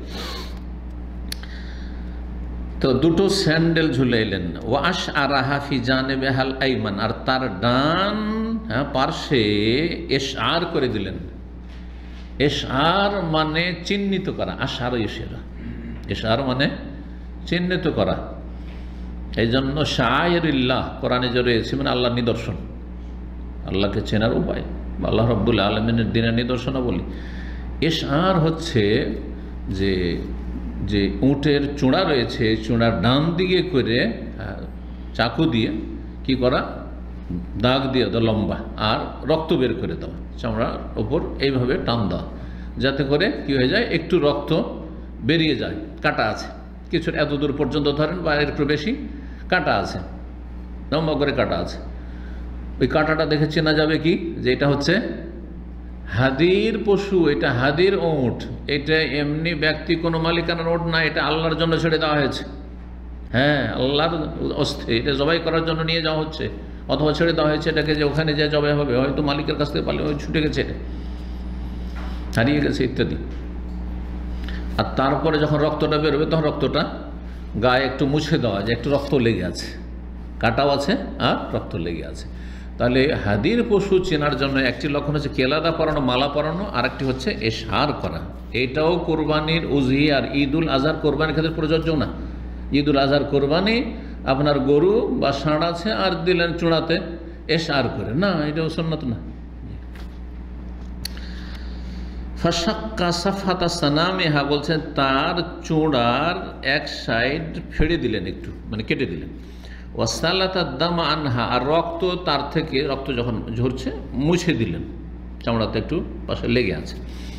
Speaker 4: তো দুটো স্যান্ডেল ঝুলাইলেন। ওয়াশ আরাহা ফি জানেবে হাল আইমান, আর তার ডান হ্যাঁ পার্শ্বে এশআর করে দিলেন। এশআর মানে চিহ্নিত করা, আশার ইশারা, এশআর মানে চিহ্নিত করা। এই জন্য শায়রিল্লাহ কোরআনে যে রয়েছে মানে আল্লাহর নিদর্শন, আল্লাহকে চেনার উপায়, আল্লাহ রাব্বুল আলামিনের দিনের নিদর্শনা বলি। এশআর হচ্ছে যে যে উটের চূড়া রয়েছে, চূড়ার ডান দিকে করে চাকু দিয়ে কি করা, দাগ দিয়ে দাও লম্বা, আর রক্ত বের করে দাও চামড়ার ওপর, এইভাবে টান দাও, যাতে করে কি হয়ে যায়, একটু রক্ত বেরিয়ে যায়, কাঁটা আছে কিছু, এত দূর পর্যন্ত ধরেন বা এর একটু বেশি কাঁটা আছে, লম্বা করে কাঁটা আছে। ওই কাঁটাটা দেখে চেনা যাবে কি যে এটা হচ্ছে হাদির পশু, এটা হাদির ওঁট, এটা এমনি ব্যক্তি কোনো মালিকানার ওঁট না, এটা আল্লাহর জন্য ছেড়ে দেওয়া হয়েছে। হ্যাঁ, আল্লাহর অস্তে এটা জবাই করার জন্য নিয়ে যাওয়া হচ্ছে, অথবা ছেড়ে দেওয়া হয়েছে এটাকে যে ওখানে যে জবাই হবে, হয়তো মালিকের কাছ থেকে পালে ওই ছুটে গেছে, এটা হারিয়ে গেছে ইত্যাদি। আর তারপরে যখন রক্তটা বেরোবে তখন রক্তটা গায়ে একটু মুছে দেওয়া, যে একটু রক্ত লেগে আছে, কাটাও আছে আর রক্ত লেগে আছে। তাহলে হাদির পশু চেনার জন্য একটি লক্ষণ হচ্ছে কেলাদা পরানো, মালা পরানো, আর একটি হচ্ছে এশার করা। এটাও কোরবানির উজহিয়ার ঈদুল আজহার কোরবানির ক্ষেত্রে প্রযোজ্য না। ঈদুল আজহার কোরবানি আপনার গরু বা ষাঁড় আছে আর দিলেন চূড়াতে এশার করে, না, এটাও সুন্নাত না। ফাশাক্কা সাফাতা সানামিহা বলছেন তার চূড়ার এক সাইড ফেড়ে দিলেন, একটু মানে কেটে দিলেন। ওয়াসালাতা দামা আনহা, আর রক্ত তার থেকে, রক্ত যখন ঝরছে মুছে দিলেন, চামড়াতে একটু পাশে লেগে আছে।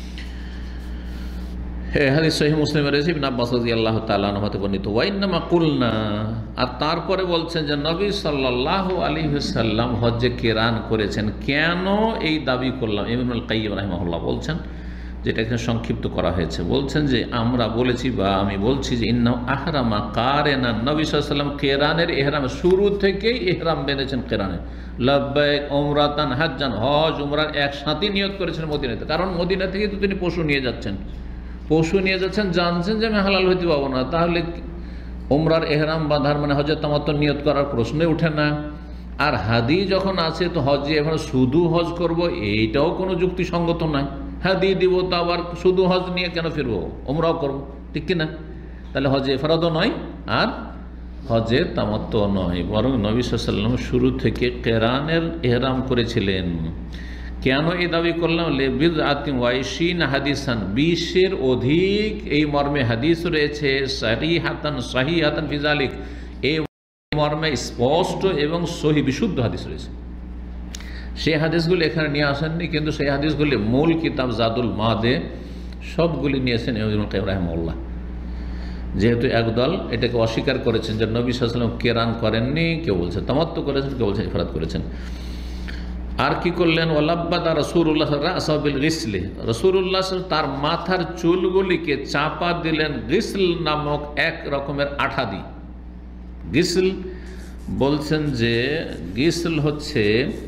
Speaker 4: হে হাদিস সহিহ মুসলিমে রয়েছে, ইবনে আব্বাস রাদিয়াল্লাহু তাআলা আনহু হতে বর্ণিত। ওয়াইন্নামা কুলনা, আর তারপরে বলছেন যে নবী সাল্লাল্লাহু আলাইহি ওয়াসাল্লাম হজ্জে কিরান করেছেন, কেন এই দাবি করলাম? ইবনুল কাইয়্যিম রাহিমাহুল্লাহ বলছেন, যেটা এখানে সংক্ষিপ্ত করা হয়েছে, বলছেন যে আমরা বলেছি বা আমি বলছি যে ইন্নাহু আহরামা কারেনা, নবী সাল্লাল্লাহু আলাইহি ওয়াসাল্লাম কিরানের ইহরাম, শুরু থেকেই ইহরাম বেঁধেছেন কিরানে, লাব্বাইক উমরাতান হাজ্জান, হজ উমরার একসাথে নিয়ত করেছেন মদিনাতে, কারণ মদিনা থেকে তো তিনি পশু নিয়ে যাচ্ছেন, পশু নিয়ে যাচ্ছেন, জানছেন যে আমি হালাল হইতে পাবো না, তাহলে উমরার এহরাম বাঁধার মানে হজের তামাত্ম নিয়ত করার প্রশ্নই ওঠে না। আর হাদি যখন আছে তো হজে এখন শুধু হজ করব, এইটাও কোনো যুক্তিসঙ্গত নয়। হাদি দিব তো আবার শুধু হজ নিয়ে কেন ফিরবো, উমরাও করবো, ঠিক কিনা? তাহলে হজে ইফরাদও নয় আর হজে তামাত্ম নয়, বরং নবী সাল্লাল্লাহু আলাইহি ওয়াসাল্লাম শুরু থেকে কিরানের ইহরাম করেছিলেন। কেন এই দাবি করলাম? লেবিদ আতিম ওয়াইশিন হাদিসান, বিশের অধিক এই মর্মে হাদিস রয়েছে, সারিহাতান সাহিহাতান ফি যালিক, এই মর্মে স্পষ্ট এবং সহি বিশুদ্ধ হাদিস রয়েছে। সেই হাদিসগুলি এখানে নিয়ে আসেননি, কিন্তু সেই হাদিসগুলি মূল কিতাব জাদুল মাদে সবগুলি নিয়েছেন ইবনুল কাইয়্যিম রাহিমাহুল্লাহ। যেহেতু একদল এটাকে অস্বীকার করেছেন যে নবী সাল্লাল্লাহু আলাইহি ওয়াসাল্লাম কিরান করেননি, কেউ বলছে তামাত্তু করেছেন, কেউ বলছে ইফরাদ করেছেন। আর কি করলেন? ওয়ালাব্বাদা রাসূলুল্লাহ রাসা বিল গিসলি, রাসূলুল্লাহ তার মাথার চুলগুলিকে চাপা দিলেন গিসল নামক এক রকমের আঠা দিয়ে। গিসল বলছেন যে গিসল হচ্ছে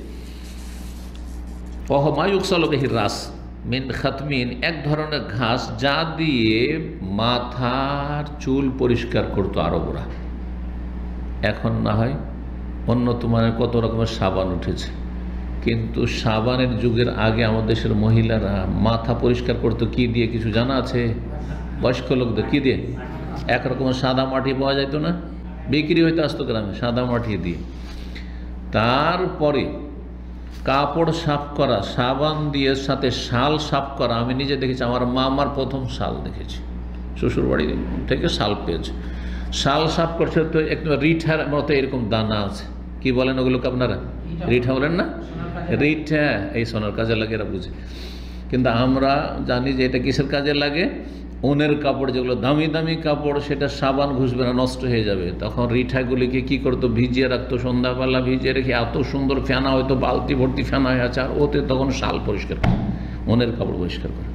Speaker 4: ওহমায়ুকসালু বিহি রাস মিন খাতমিন, এক ধরনের ঘাস যা দিয়ে মাথার চুল পরিষ্কার করতো আরবরা। এখন না হয় উন্নত মানের কত রকমের সাবান উঠেছে, কিন্তু সাবানের যুগের আগে আমাদের দেশের মহিলারা মাথা পরিষ্কার করতো কি দিয়ে কিছু জানা আছে? বয়স্ক লোকদের কি দিয়ে? এক রকমের সাদা মাটি পাওয়া যেত না, বিক্রি হইতে আসতো গ্রামে, সাদা মাটি দিয়ে। তারপরে কাপড় সাফ করা, সাবান দিয়ে সাথে শাল সাফ করা। আমি নিজে দেখেছি, আমার মা আমার প্রথম শাল দেখেছি, শ্বশুরবাড়ি থেকে শাল পেয়েছে। শাল সাফ করছে তো একটু রিঠার মতো এরকম দানা আছে, কি বলেন ওগুলোকে আপনারা? রিঠা বলেন না? রিঠা এই সোনার কাজে লাগে, এরা বুঝে। কিন্তু আমরা জানি যে এটা কিসের কাজে লাগে? উনের কাপড়, যেগুলো দামি দামি কাপড়, সেটা সাবান ঘুষবে না, নষ্ট হয়ে যাবে। তখন রিঠাগুলিকে কি করতো? ভিজিয়ে রাখতো, সন্ধ্যাবেলা ভিজিয়ে রেখে এত সুন্দর ফেনা, হয়তো বালতি ভর্তি ফেনা হয়ে আছে, আর ওতে তখন শাল পরিষ্কার করে, উনের কাপড় পরিষ্কার করে।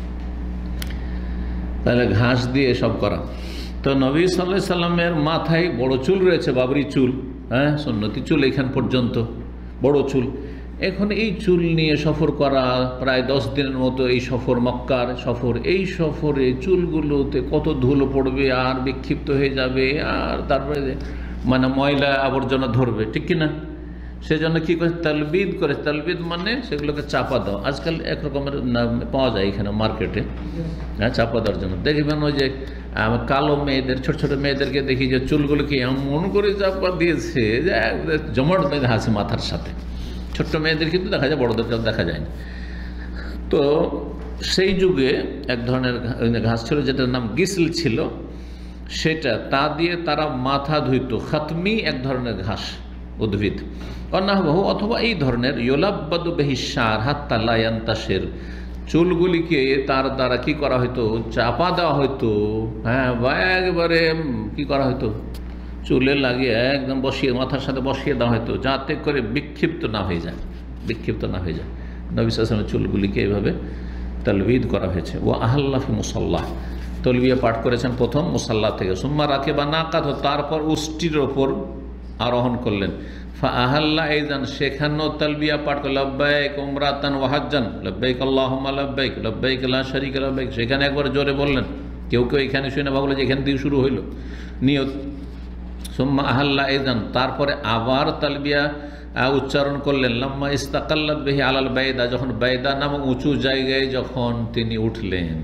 Speaker 4: তাহলে ঘাস দিয়ে সব করা। তো নবী সাল্লাল্লাহু আলাইহি সাল্লামের মাথায় বড় চুল রয়েছে, বাবরি চুল, হ্যাঁ সুন্নতি চুল, এখান পর্যন্ত বড় চুল। এখন এই চুল নিয়ে সফর করা, প্রায় দশ দিনের মতো এই সফর, মক্কার সফর, এই সফরে চুলগুলোতে কত ধুলো পড়বে আর বিক্ষিপ্ত হয়ে যাবে, আর তারপরে মানে ময়লা আবর্জনা ধরবে, ঠিক কিনা? সেজন্য কী করে? তালবিদ করে। তালবিদ মানে সেগুলোকে চাপা দাও। আজকাল এক রকমের পাওয়া যায় এখানে মার্কেটে, হ্যাঁ, চাপা দেওয়ার জন্য। দেখবেন ওই যে কালো মেয়েদের, ছোট ছোট মেয়েদেরকে দেখি যে চুলগুলোকে এমন করে চাপা দিয়েছে যে জমাট বেঁধে আছে মাথার সাথে। ছোট্ট মেয়েদের কিন্তু দেখা যায়, বড়দের দেখা যায় না। তো সেই যুগে এক ধরনের ঘাস ছিল যেটার নাম গিসল ছিল, সেটা তা দিয়ে তারা মাথা ধুইত। খাতমি এক ধরনের ঘাস, উদ্ভিদ, অন্যাহু, অথবা এই ধরনের ইউলাব্বাদু বিহি শার হাত্তা লা ইয়ান্তাশির, চুলগুলিকে তার দ্বারা কি করা হতো, চাপা দেওয়া হতো, হ্যাঁ, বা একবারে কি করা হতো, চুলে লাগিয়ে একদম বসিয়ে মাথার সাথে বসিয়ে দেওয়া হতো, যাতে করে বিক্ষিপ্ত না হয়ে যায়, বিক্ষিপ্ত না হয়ে যায়। নবী সাল্লাল্লাহু আলাইহি ওয়াসাল্লামের চুলগুলিকে এইভাবে তালবিদ করা হয়েছে। ও আহাল্লা ফি মুসাল্লাহ, তলবিয়া পাঠ করেছেন প্রথম মুসাল্লা থেকে। সুম্মা রাকে বা নাকাত, তারপর উষ্টির ওপর আরোহণ করলেন। ফা আহাল্লা এইজান, সেখানেও তালবিয়া পাঠ করলেন, লব্বাইক উমরাতান ওয়া হাজ্জান, লব্বাইক আল্লাহুম্মা লব্বাইক, লব্বাইক লা শারীকা লব্বাইক। সেখানে একবার জোরে বললেন, কেউ কেউ এখানে শুনে ভাবলো যে এখান থেকে শুরু হইল নিয়ত। সুম্মা আহাল্লা এইজান, তারপরে আবার তালবিয়া উচ্চারণ করলেন। লাম্মা ইস্তাকাল্লাত বিহি আলাল বাইদা, যখন বাইদা নামক উঁচু জায়গায় যখন তিনি উঠলেন।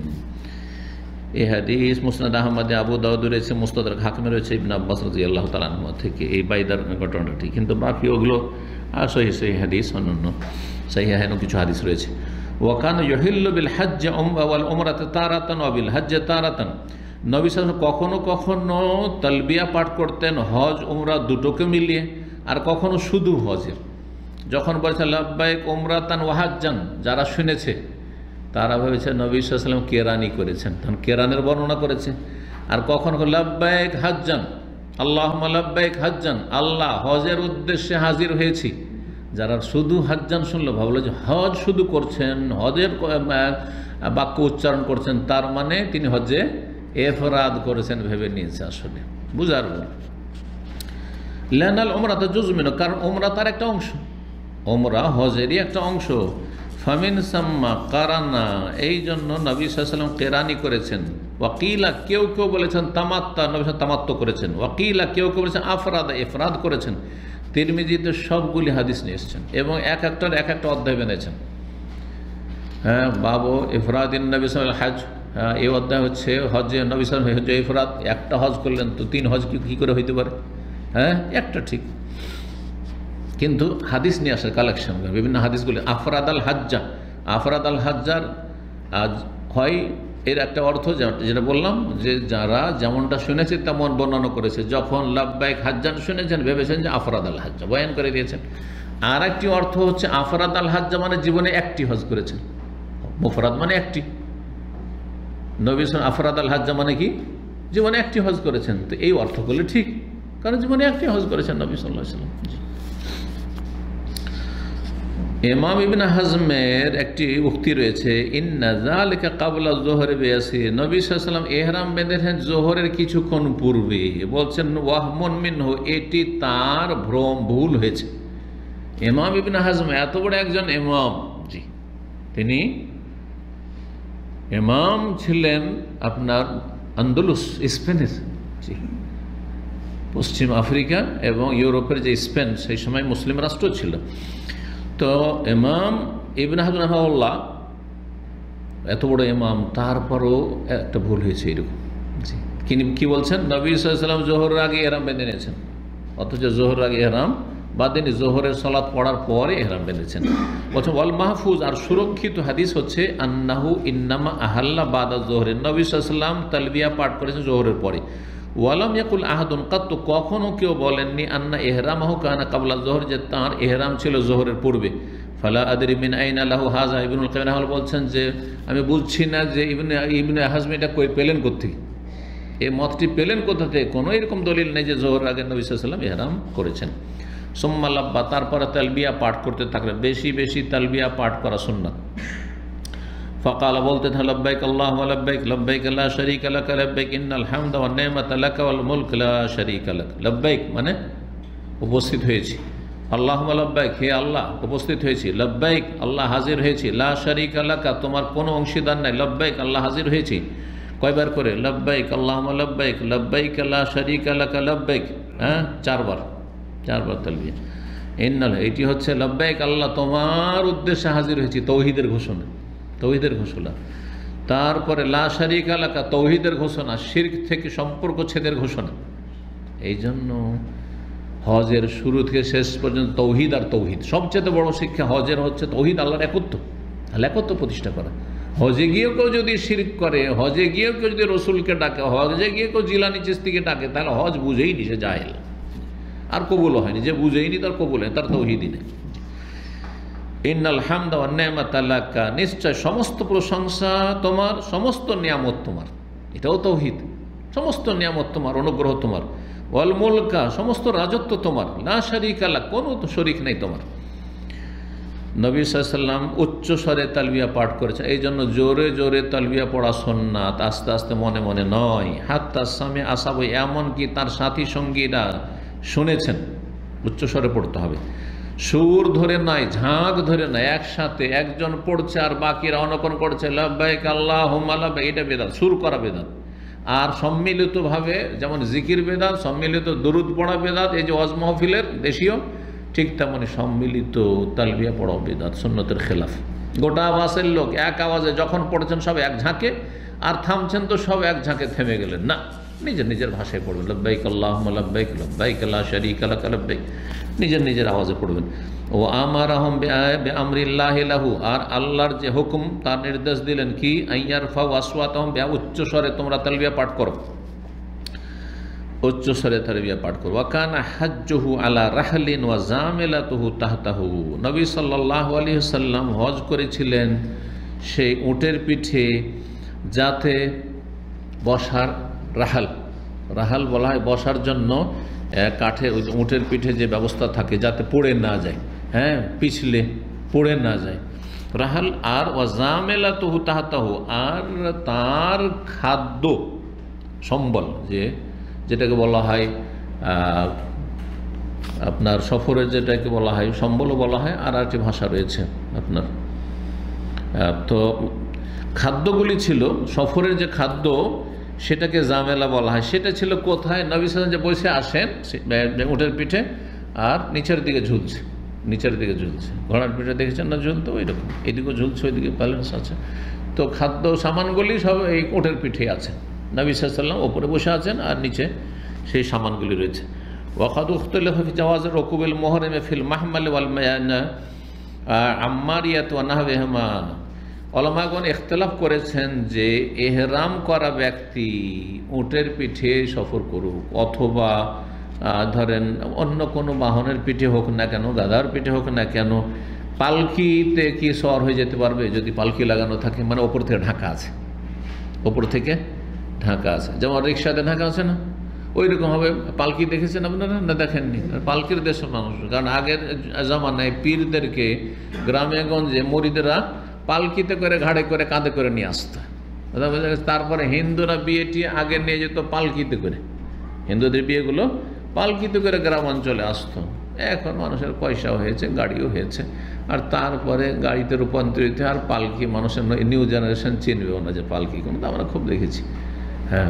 Speaker 4: এই হাদিস মুসনাদ আহমদে, আবু দাউদ রয়েছে, মুস্তাদরাক হাকিমে রয়েছে, ইবনে আব্বাস রাদিয়াল্লাহু তাআলা আনহু থেকে এই বাইদার ঘটনাটি। কিন্তু বাকি ওগুলো সহিহ সহিহ হাদিস, অন্যান্য সহিহাইনও কিছু হাদিস রয়েছে। ওয়াকান ইউহিল্লু বিল হজ্জ ওয়াল উমরাতি তারাতান ওয়া বিল হজ্জ তারাতান, নবী সাল্লাল্লাহু কখনো কখনো তালবিয়া পাঠ করতেন হজ উমরা দুটোকে মিলিয়ে, আর কখনো শুধু হজের। যখন বলেছে লব্বাইক উমরাতান ওয়া হাজ্জান, যারা শুনেছে তারা ভেবেছে নবী সাল্লাল্লাহু আলাইহি ওয়াসাল্লাম কেরানি করেছেন, তখন কেরানের বর্ণনা করেছে। আর কখন লব্বাইক হাজ্জান, আল্লাহুম্মা লব্বাইক হাজ্জান, আল্লাহ হজের উদ্দেশ্যে হাজির হয়েছি। যারা শুধু হাজ্জান শুনলো ভাবলো যে হজ শুধু করছেন, হজের বাক্য উচ্চারণ করছেন, তার মানে তিনি হজে এফরাদ করেছেন ভেবে নিয়েছে। আসলে বুঝার ভুল। লেনাল ওমরা তো জুজমিন, কারণ ওমরা তার একটা অংশ, ওমরা হজেরই একটা অংশ। ফামিন সাম্মা কারানা, এই জন্য নবী সাল্লাল্লাহু আলাইহি ওয়াসাল্লাম কেরানি করেছেন। ওয়াকিলা, কেউ কেউ বলেছেন তামাত্তা, নবী সাল্লাল্লাহু তামাত্ত করেছেন। ওয়াকিলা, কেউ কেউ বলেছেন আফরাদ, ইফরাদ করেছেন। তিরমিজিতে সবগুলি হাদিস নিয়ে এসেছেন এবং এক একটার এক একটা অধ্যায় বেঁধেছেন। হ্যাঁ, বাবু ইফরাদিন নবী সাল্লাল্লাহু হাজ, হ্যাঁ, এই অধ্যায় হচ্ছে হজে নবী সাল্লাল্লাহু আলাইহি ওয়াসাল্লাম ইফরাদ। একটা হজ করলেন তো তিন হজ কি কী করে হইতে পারে? হ্যাঁ, একটা ঠিক, কিন্তু হাদিস নিয়ে আসার কালেকশন বিভিন্ন হাদিসগুলি। আফরাদ আল হাজ্জা, আফরাদ আল হাজ্জার আজ হয় এর একটা অর্থ যেটা বললাম, যে যারা যেমনটা শুনেছে তেমন বর্ণনা করেছে। যখন লাব্বাইক হাজ্জান শুনেছেন ভেবেছেন যে আফরাদ আল হাজ্জা, বয়ান করে দিয়েছেন। আর একটি অর্থ হচ্ছে আফরাদ আল হাজ্জা মানে জীবনে একটি হজ করেছেন, মুফরাদ মানে একটি। নবী আফরাদ আল হাজ্জা মানে কি? জীবনে একটি হজ করেছেন। তো এই অর্থগুলো ঠিক, কারণ জীবনে একটি হজ করেছেন নবী সাল্লাল্লাহু আলাইহি ওয়াসাল্লাম। ইমাম ইবনে হাজমের একটি উক্তি রয়েছে, ইন্না যালিকা ক্বাবলা যুহরি বিয়াসির, নবী সাল্লাল্লাহু আলাইহি ওয়াসাল্লাম ইহরাম বেঁধেছেন জোহরের কিছুক্ষণ পূর্বে। বলছেন ওয়াহমুন মিনহু, এটি তার ভ্রম, ভুল হয়েছে। ইমাম ইবনে হাজম এত বড় একজন ইমাম, জি, তিনি ইমাম ছিলেন আপনার আন্দালুস, স্পেনের, জি, পশ্চিম আফ্রিকা এবং ইউরোপের যে স্পেন, সেই সময় মুসলিম রাষ্ট্র ছিল। তো ইমাম ইবনে হাজম রাহিমাহুল্লাহ এত বড় ইমাম, তারপরও একটা ভুল হয়েছে এরকম। জি, কি বলছেন? নবী সাল্লাল্লাহু আলাইহি ওয়াসাল্লাম জোহরের আগে ইহরাম বেঁধে নিয়েছেন, অথচ জোহরের আগে ইহরাম বাদেনি, জোহরের সালাত পড়ার পরে ইহরাম বেঁধেছেন। বলছেন ওয়াল মাহফুজ, আর সুরক্ষিত হাদিস হচ্ছে আন্নাহু ইন্নামা আহাল্লা বাদা জোহরের, নবী সাল্লাল্লাহু আলাইহি ওয়াসাল্লাম তালবিয়া পাঠ করেছেন জোহরের পরে। ওয়ালাম ইয়াকুল আহাদুন কাত, কখনো কেউ বলেননি আন্না ইহরামাহু কানা কাবলা জোহর, যে তাঁর ইহরাম ছিল জোহরের পূর্বে। ফালা আদরি মিন আইনা লাহু হাযা, ইবনুল কাইয়িম রাহিমাহুল্লাহ বলছেন যে আমি বুঝছি না যে ইবনে ইবনে হাজম এটা কই পেলেন কোত্থেকে, এই মতটি পেলেন কোথা থেকে? কোনো এরকম দলিল নেই যে জোহর আগে নবী সাল্লাল্লাহু আলাইহি ওয়াসাল্লাম ইহরাম করেছেন। সুম্মা লাব্বা, তারপরে তালবিয়া পাঠ করতে থাকলেন, বেশি বেশি তালবিয়া পাঠ করা সুন্নাত। ফাকালা, বলতে থাকলেন লব্বাইক আল্লাহুম্মা লব্বাইক, লব্বাইক লা শারীকা লাক লব্বাইক, ইন্নাল হামদা ওয়ান নি'মাতা লাক ওয়াল মুলক লা শারীকা লাক। লব্বাইক মানে উপস্থিত হয়েছি, আল্লাহুম্মা লব্বাইক, হে আল্লাহ উপস্থিত হয়েছি, লব্বাইক আল্লাহ হাজির হয়েছি, লা শারীকা লাক তোমার কোনো অংশীদার নাই, লব্বাইক আল্লাহ হাজির হয়েছি। কয়বার করে? লব্বাইক আল্লাহুম্মা লব্বাইক, লব্বাইক লা শারীকা লাক লব্বাইক, হ্যাঁ, চারবার, চারবার তালবিয়া। ইন্নাল, এটি হচ্ছে লব্বাইক আল্লাহ তোমার উদ্দেশ্যে হাজির হয়েছি, তৌহিদের ঘোষণা, তৌহিদের ঘোষণা। তারপরে লা শারীকা লাক, তৌহিদের ঘোষণা, শিরক থেকে সম্পর্ক ছেদের ঘোষণা। এই জন্য হজের শুরু থেকে শেষ পর্যন্ত তৌহিদ আর তৌহিদ, সবচেয়ে বড় শিক্ষা হজের হচ্ছে তৌহিদ, আল্লাহর একত্ব, আল্লাহ একত্ব প্রতিষ্ঠা করা। হজে গিয়েও কেউ যদি শিরক করে, হজে গিয়েও কেউ যদি রসুলকে ডাকে, হজে গিয়ে কেউ জিলানি চিশতিকে ডাকে, তাহলে হজ বুঝেইনি, সে জাহেল, আর কবুলও হয়নি। যে বুঝেইনি তার কবুল হয়, তার তৌহিদই নেই। ইন্নাল হামদা ওয়ান নি'মাতা লাকা, নিশ্চয় সমস্ত প্রশংসা তোমার, সমস্ত নিয়ামত তোমার, এটাও তাওহীদ, সমস্ত নিয়ামত তোমার, অনুগ্রহ তোমার, ওয়াল মুলকা, সমস্ত রাজত্ব তোমার, লা শারীকা লাক, কোনো শরীক নেই তোমার। নবী সাল্লাল্লাহু আলাইহি ওয়াসাল্লাম উচ্চ স্বরে তালবিয়া পাঠ করেছেন, এই জন্য জোরে জোরে তালবিয়া পড়া সুন্নাত, আস্তে আস্তে মনে মনে নয়। হাত্তা সামি আসাবু, এমনকি তার সাথী সঙ্গীরা শুনেছেন, উচ্চ স্বরে পড়তে হবে, সুর ধরে নয়, ঝাঁক ধরে নয়, একসাথে একজন পড়ছে আর বাকিরা অনুকরণ করছে, লাব্বাইক আল্লাহুম্মা লাব্বাইক, এটা বেদাত, সুর করা বেদাত। আর সম্মিলিতভাবে যেমন জিকির বেদাত, সম্মিলিত দুরুদ পড়া বেদাত, এই যে ওয়াজ মাহফিলের দেশীয়, ঠিক তেমনি সম্মিলিত তালবিয়া পড়াও বেদাত, সুন্নতের খেলাফ। গোটা বাসের লোক এক আওয়াজে যখন পড়েছেন সব এক ঝাঁকে, আর থামছেন তো সব এক ঝাঁকে থেমে গেলেন না, নিজের নিজের ভাষায় পড়বেন, লাব্বাইক আল্লাহুম্মা লাব্বাইক, লাব্বাইক লা শারীকা লাক লাব্বাইক, নিজের নিজের আওয়াজে পড়বেন। ও আমারাহুম বিআমরিল্লাহি লাহু, আর আল্লাহর যে হুকুম তার নির্দেশ দিলেন কি, আইয়ারফাউ আসওয়াতাহুম, উচ্চ স্বরে তোমরা তালবিয়া পাঠ করো, উচ্চ স্বরে তালবিয়া পাঠ করো। ওয়া কানা হাজ্জুহু আলা রাহলিন ওয়া জামিলাতুহু তাহতাহু, নবী সাল্লাল্লাহু আলাইহি ওয়াসাল্লাম হজ করেছিলেন সেই উটের পিঠে, যাতে বসার রাহাল, রাহাল বলা হয় বসার জন্য কাঠের, ওই উটের পিঠে যে ব্যবস্থা থাকে যাতে পড়ে না যায়, হ্যাঁ পিছলে পড়ে না যায়, রাহাল। আর ওয়া জামিলাতুহু তাহতাহু, আর তার খাদ্য সম্বল, যে যেটাকে বলা হয় আপনার সফরের, যেটাকে বলা হয় সম্বলও বলা হয়, আর একটি ভাষা রয়েছে আপনার। তো খাদ্যগুলি ছিল সফরের যে খাদ্য, সেটাকে জামেলা বলা হয়। সেটা ছিল কোথায়, নবী সাল্লাল্লাহু আলাইহি ওয়াসাল্লাম যে বসে আসেন উটের পিঠে, আর নিচের দিকে ঝুলছে, নিচের দিকে ঝুলছে, ঘোড়ার পিঠে দেখেছেন না ঝুলতো, ওই রকম এদিকেও ঝুলছে, ওইদিকে ব্যালেন্স আছে। তো খাদ্য সামানগুলি সব এই উটের পিঠে আছে, নবী সাল্লাল্লাহু আলাইহি ওয়াসাল্লাম ওপরে বসে আছেন আর নিচে সেই সামানগুলি রয়েছে। ওয়াকাদ উখতুলিফা ফি জাওয়াজ রকুবিল মুহরিমি ফিল মাহমাল ওয়াল মায়ানা আম্মারিয়াত ওয়া নাহবিহিমা, ওলামাগণ ইখতিলাফ করেছেন যে এহরাম করা ব্যক্তি উটের পিঠে সফর করুক, অথবা ধরেন অন্য কোনো বাহনের পিঠে হোক না কেন, গাধার পিঠে হোক না কেন, পালকিতে কি সওয়ার হয়ে যেতে পারবে যদি পালকি লাগানো থাকে, মানে ওপর থেকে ঢাকা আছে, ওপর থেকে ঢাকা আছে, যেমন রিক্সাতে ঢাকা আছে না, ওই রকম হবে। পালকি দেখেছেন আপনারা না দেখেননি? পালকির দেশের মানুষ, কারণ আগের জামানায় পীরদেরকে গ্রামে গঞ্জে মরিদেরা পালকিতে করে ঘাড়ে করে কাঁধে করে নিয়ে আসতো। তারপরে হিন্দুরা বিয়েটি আগে নিয়ে যেত পালকিতে করে, হিন্দুদের বিয়েগুলো পালকিতে করে গ্রাম অঞ্চলে আসতো। এখন মানুষের পয়সাও হয়েছে, গাড়িও হয়েছে, আর তারপরে গাড়িতে রূপান্তরিত, আর পালকি মানুষের নিউ জেনারেশন চিনবেও না যে পালকি কোনটা, আমরা খুব দেখেছি। হ্যাঁ,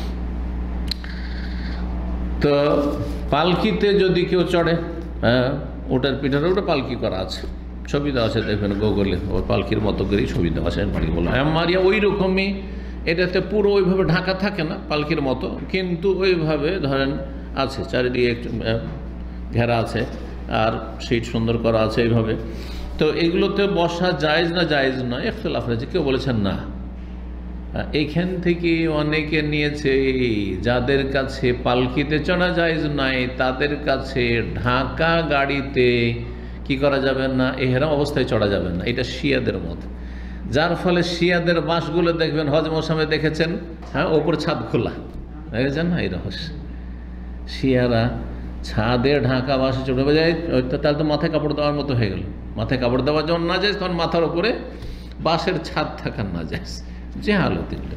Speaker 4: তো পালকিতে যদি কেউ চড়ে, হ্যাঁ ওটার পিঠের ওটা পালকি করা আছে, ছবি দেওয়া আছে, দেখবেন গুগলে, ওই পালকির মতো করেই ছবি দেওয়া আছে, পালকি বলা হয়। মারিয়া ওই রকমই, এটাতে পুরো ওইভাবে ঢাকা থাকে না পালকির মতো, কিন্তু ওইভাবে ধরেন আছে, চারিদিকে একটু ঘেরা আছে, আর সিট সুন্দর করা আছে এইভাবে। তো এগুলোতে বসা জায়েজ না জায়েজ নয়, ইখতিলাফ রয়েছে। কেউ বলেছেন না, এইখান থেকে অনেকে নিয়েছে যাদের কাছে পালকিতে চড়া জায়েজ নয়, তাদের কাছে ঢাকা গাড়িতে কি করা যাবে না, এহরাম অবস্থায় চড়া যাবে না, এটা শিয়াদের মত। যার ফলে শিয়াদের বাসগুলো দেখবেন হজ মৌসুমে দেখেছেন, হ্যাঁ ওপর ছাদ খোলা, দেখেছেন না, এই রহস্য। শিয়ারা ছাদে ঢাকা বাসে চড়ে যায়, তাহলে তো মাথায় কাপড় দেওয়ার মতো হয়ে গেল। মাথায় কাপড় দেওয়ার যখন না যায়, তখন মাথার উপরে বাসের ছাদ থাকার না যায়, যে হালত এগুলো।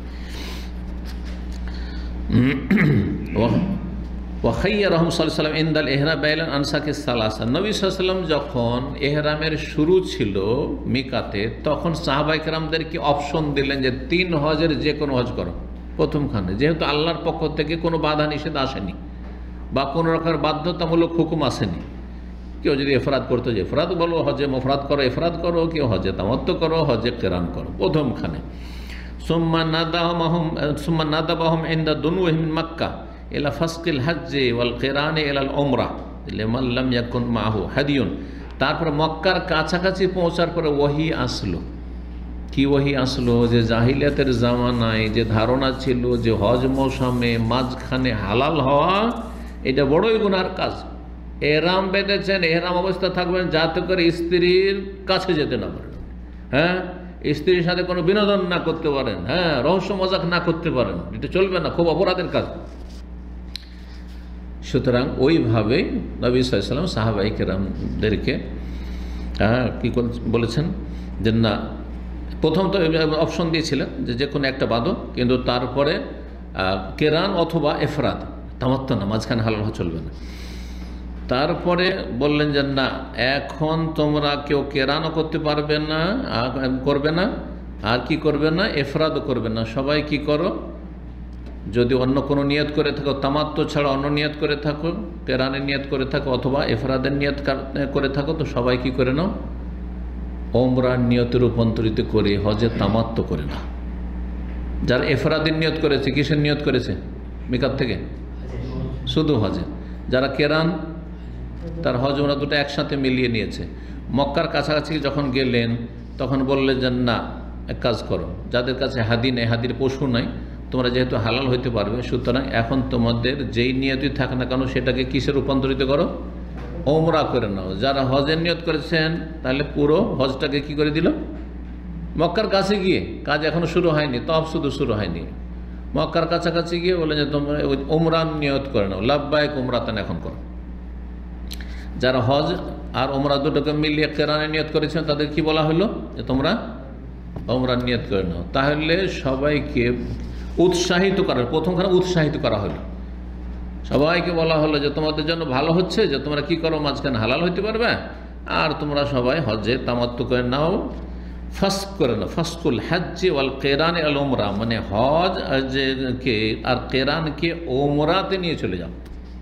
Speaker 4: ওয়াখাইয়ারহম সাল্লাল্লাহু আলাইহি ওয়াসাল্লাম ইনদাল ইহরাম বাইলান আনসাকে সালাসা, নবী সাল্লাল্লাহু আলাইহি ওয়াসাল্লাম যখন ইহরামের শুরু ছিল মিকাতে, তখন সাহাবায়ে কেরামদেরকে অপশন দিলেন যে তিন হজের যে কোনো হজ করো প্রথমখানে, যেহেতু আল্লাহর পক্ষ থেকে কোনো বাধা নিষেধ আসেনি বা কোনো রকমের বাধ্যতামূলক হুকুম আসেনি। কেউ যদি এফরাদ করতে যায় এফরাদ বলো, হজে মফরাদ করো এফরাদ করো, কেউ হজে তামাত্ত করো, হজে কেরান করো প্রথমখানে। সুম্মা নাদাহম সুম্মা নাদাবাহম ইনদা দুনুহিম মিন মক্কা ইলা ফাসকিল হজ্জে ওয়াল কিরানে ইলাল উমরা লিমান লাম ইয়াকুন মাহু হাদিয়ুন। তারপর মক্কার কাছাকাছি পৌঁছার পরে ওহী আসলো। কি ওহী আসলো? যে জাহিলিয়াতের জামানায় যে ধারণা ছিল যে হজ মৌসুমে মাঝখানে হালাল হওয়া এটা বড়ই গুনার কাজ, এহরাম বেঁধেছেন, এহরাম অবস্থা থাকবেন যাতে করে স্ত্রীর কাছে যেতে না পারেন, হ্যাঁ, স্ত্রীর সাথে কোনো বিনোদন না করতে পারেন, হ্যাঁ, রহস্য মজাক না করতে পারেন, এটা চলবে না, খুব অপরাধের কাজ। সুতরাং ওইভাবেই নবী সাল্লাল্লাহু আলাইহি ওয়াসাল্লাম সাহাবায়ে কেরামদেরকে হ্যাঁ কী বলেছেন যে না, প্রথম তো অপশন দিয়েছিলেন যে যে কোনো একটা বাদো, কিন্তু তারপরে কেরান অথবা এফরাদ, তামাত্তু না, মাঝখানে হালাল চলবে না। তারপরে বললেন যে না, এখন তোমরা কেউ কেরানও করতে পারবে না, করবে না, আর কি করবে না, এফরাদও করবে না। সবাই কি করো, যদি অন্য কোনো নিয়ত করে থাকো, তামাত্তু ছাড়া অন্য নিয়ত করে থাকো, কেরানের নিয়ত করে থাকো অথবা এফরাদের নিয়ত করে থাকো, তো সবাই কি করে নাও, ওমরার নিয়তে রূপান্তরিত করে হজে তামাত্তু করে না। যারা এফরাদের নিয়ত করেছে, কিসের নিয়ত করেছে মিকাত থেকে, শুধু হজে। যারা কেরান, তার হজ ওমরা দুটো একসাথে মিলিয়ে নিয়েছে। মক্কার কাছাকাছি যখন গেলেন তখন বললেন যে না, এক কাজ করো, যাদের কাছে হাদি নেই, হাদির পশু নাই, তোমরা যেহেতু হালাল হইতে পারবে, সুতরাং এখন তোমাদের যেই নিয়তই থাক না কেন সেটাকে কিসে রূপান্তরিত করো, ওমরা করে নাও। যারা হজের নিয়ত করেছেন তাহলে পুরো হজটাকে কি করে দিল, মক্কার কাছে গিয়ে, কাজ এখনো শুরু হয়নি, তফ শুধু শুরু হয়নি, মক্কার কাছাকাছি গিয়ে বললেন যে তোমরা ওমরান নিয়ত করে নাও, লাব্বাইক ওমরাতান এখন করো। যারা হজ আর ওমরা দুটোকে মিলিয়ে কেরানে নিয়ত করেছেন তাদের কি বলা হলো, যে তোমরা ওমরান নিয়ত করে নাও। তাহলে সবাইকে উৎসাহিত করার, প্রথমখানে উৎসাহিত করা হলো, সবাইকে বলা হলো যে তোমাদের জন্য ভালো হচ্ছে যে তোমরা কি করো, মাঝখানে হালাল হইতে পারবে, আর তোমরা সবাই হজে তামাত্তু করে নাও, ফাস্ক করে নাও। ফাস্কুল হজ্জে ওয়াল কেরানে আল ওমরা, মানে হজ কে আর কেরানকে ওমরাতে নিয়ে চলে যাও।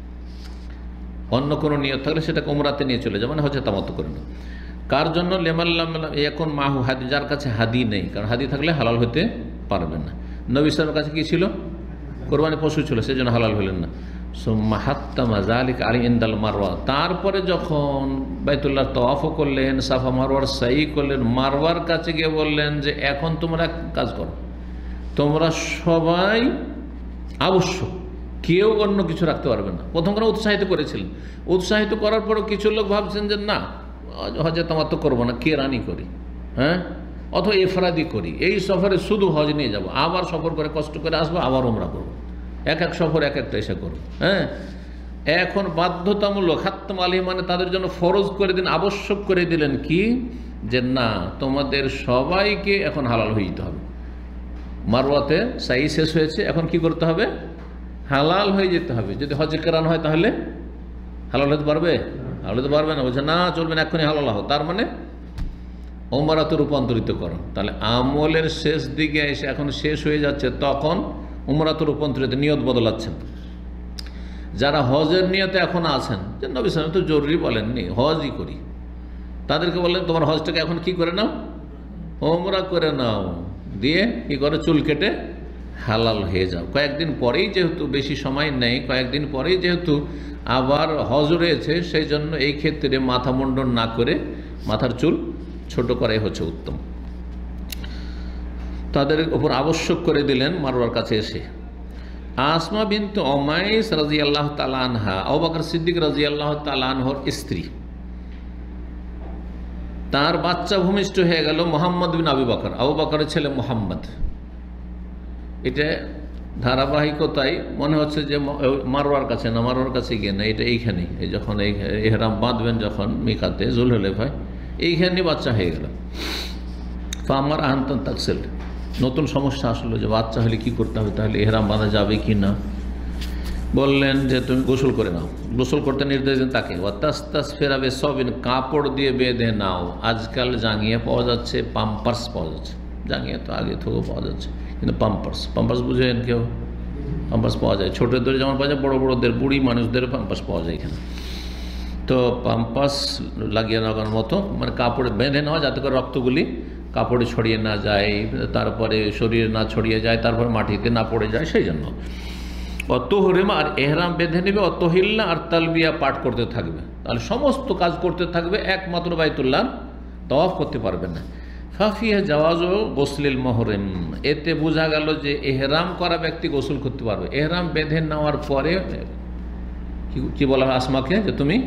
Speaker 4: অন্য কোনো নিয়ত থাকলে সেটাকে ওমরাতে নিয়ে চলে যাও, মানে হজে তামাত্তু করে নাও। কার জন্য, লেমাল্লাম এখন মাহু হাদি, যার কাছে হাদি নেই, কারণ হাদি থাকলে হালাল হতে পারবে না। নবী সাল্লাল্লাহু আলাইহি ওয়াসাল্লামের কাছে কি ছিল, কোরবানি পশু ছিল, সেই জন্য হালাল হলেন না। সুম্মা হাত্তামা যালিকা আলী ইনদাল মারওয়া, তারপরে যখন বাইতুল্লাহ তওয়াফও করলেন, সাফা মারওয়ার সাই করলেন, মারওয়ার কাছে গিয়ে বললেন যে এখন তোমরা কাজ করো, তোমরা সবাই আবশ্যক, কেউ অন্য কিছু রাখতে পারবে না। প্রথম করে উৎসাহিত করেছিলেন, উৎসাহিত করার পরও কিছু লোক ভাবছেন যে না, হজে তামাত্তু করবো না, কেরানি করি, হ্যাঁ, অথবা এফরাদি করি, এই সফরে শুধু হজ নিয়ে যাব, আবার সফর করে কষ্ট করে আসবো, আবার ওমরা করবো, এক এক সফর এক একটা এসে করবো। হ্যাঁ, এখন বাধ্যতামূলক হাত্তাম আলী, মানে তাদের জন্য ফরজ করে দিন, আবশ্যক করে দিলেন কি, যে না, তোমাদের সবাইকে এখন হালাল হয়ে যেতে হবে। মারওয়াতে সাই শেষ হয়েছে, এখন কি করতে হবে, হালাল হয়ে যেতে হবে। যদি হজে কেরান হয় তাহলে হালাল হতে পারবে, হালাল হতে পারবে না, বলছে না চলবে না, এক্ষুনি হালাল হও, তার মানে ওমরাতে রূপান্তরিত করো। তাহলে আমলের শেষ দিকে এসে এখন শেষ হয়ে যাচ্ছে, তখন উমরাতে রূপান্তরিত, নিয়ত বদলাচ্ছেন। যারা হজের নিয়তে এখন আছেন, যে নবী সাল্লাল্লাহু আলাইহি ওয়াসাল্লাম তো জরুরি বলেননি, হজই করি, তাদেরকে বললেন তোমার হজটাকে এখন কি করে নাও, ওমরা করে নাও, দিয়ে কি করে চুল কেটে হালাল হয়ে যাও। কয়েকদিন পরেই যেহেতু, বেশি সময় নেই, কয়েকদিন পরেই যেহেতু আবার হজ রয়েছে, সেই জন্য এই ক্ষেত্রে মাথা মুন্ডন না করে মাথার চুল ছোট করাই হচ্ছে উত্তম। তাদের উপর আবশ্যক করে দিলেন মারওয়ার কাছে এসে। আসমা বিনতে উমাইস রাদিয়াল্লাহু তাআলা আনহা, আবু বকর সিদ্দিক রাদিয়াল্লাহু তাআলা আনহুর স্ত্রী, তার বাচ্চা ভূমিষ্ঠ হয়ে গেল মুহাম্মদ বিন আবু বকর, আবু বকরের ছেলে মুহাম্মদ। এটা ধারাবাহিকতায় মনে হচ্ছে যে মারওয়ার কাছে না, মারওয়ার কাছে গিয়ে না, এটা এইখানেই, এই যখন এই ইহরাম বাঁধবেন যখন মিকাতে জুলহুলাইফায়, এইখানে বাচ্চা হয়ে গেল। ফামার আহতান তাকসিল, নতুন সমস্যা আসলো যে বাচ্চা হলে কি করতে হবে, তাহলে ইহরাম বাঁধা যাবে কি না। বললেন যে তুমি গোসল করে নাও, গোসল করতে নির্দেশ দেন তাকে। ওয়াতাস্তাস ফেরাবে সবিন, কাপড় দিয়ে বেঁধে নাও। আজকাল জাঙ্গিয়া পাওয়া যাচ্ছে, পাম্পার্স পাওয়া যাচ্ছে, জাঙ্গিয়া তো আগে থেকেও পাওয়া যাচ্ছে, কিন্তু পাম্পার্স, পাম্পার্স বুঝেন কেউ, পাম্পার্স পাওয়া যায়, ছোটোদের যেমন পাওয়া যায়, বড়ো বড়োদের, বুড়ি মানুষদের পাম্পার্স পাওয়া যায় এখানে। তো পাম্পাস লাগিয়ে নেওয়ার মতো, মানে কাপড়ে বেঁধে নেওয়া যাতে করে রক্তগুলি কাপড়ে ছড়িয়ে না যায়, তারপরে শরীরে না ছড়িয়ে যায়, তারপরে মাটিতে না পড়ে যায়, সেই জন্য। অত হরিমা, আর এহরাম বেঁধে নেবে, অতহিল্লা আর তালবিয়া পাঠ করতে থাকবে, তাহলে সমস্ত কাজ করতে থাকবে, একমাত্র বাইতুল্লাহ তওয়াফ করতে পারবে না। ফাফিয়া জাওয়াজ গোসলিল মহরিম, এতে বোঝা গেল যে এহরাম করা ব্যক্তি গোসল করতে পারবে। এহরাম বেঁধে নেওয়ার পরে কি বলা হয় আসমাকে, যে তুমি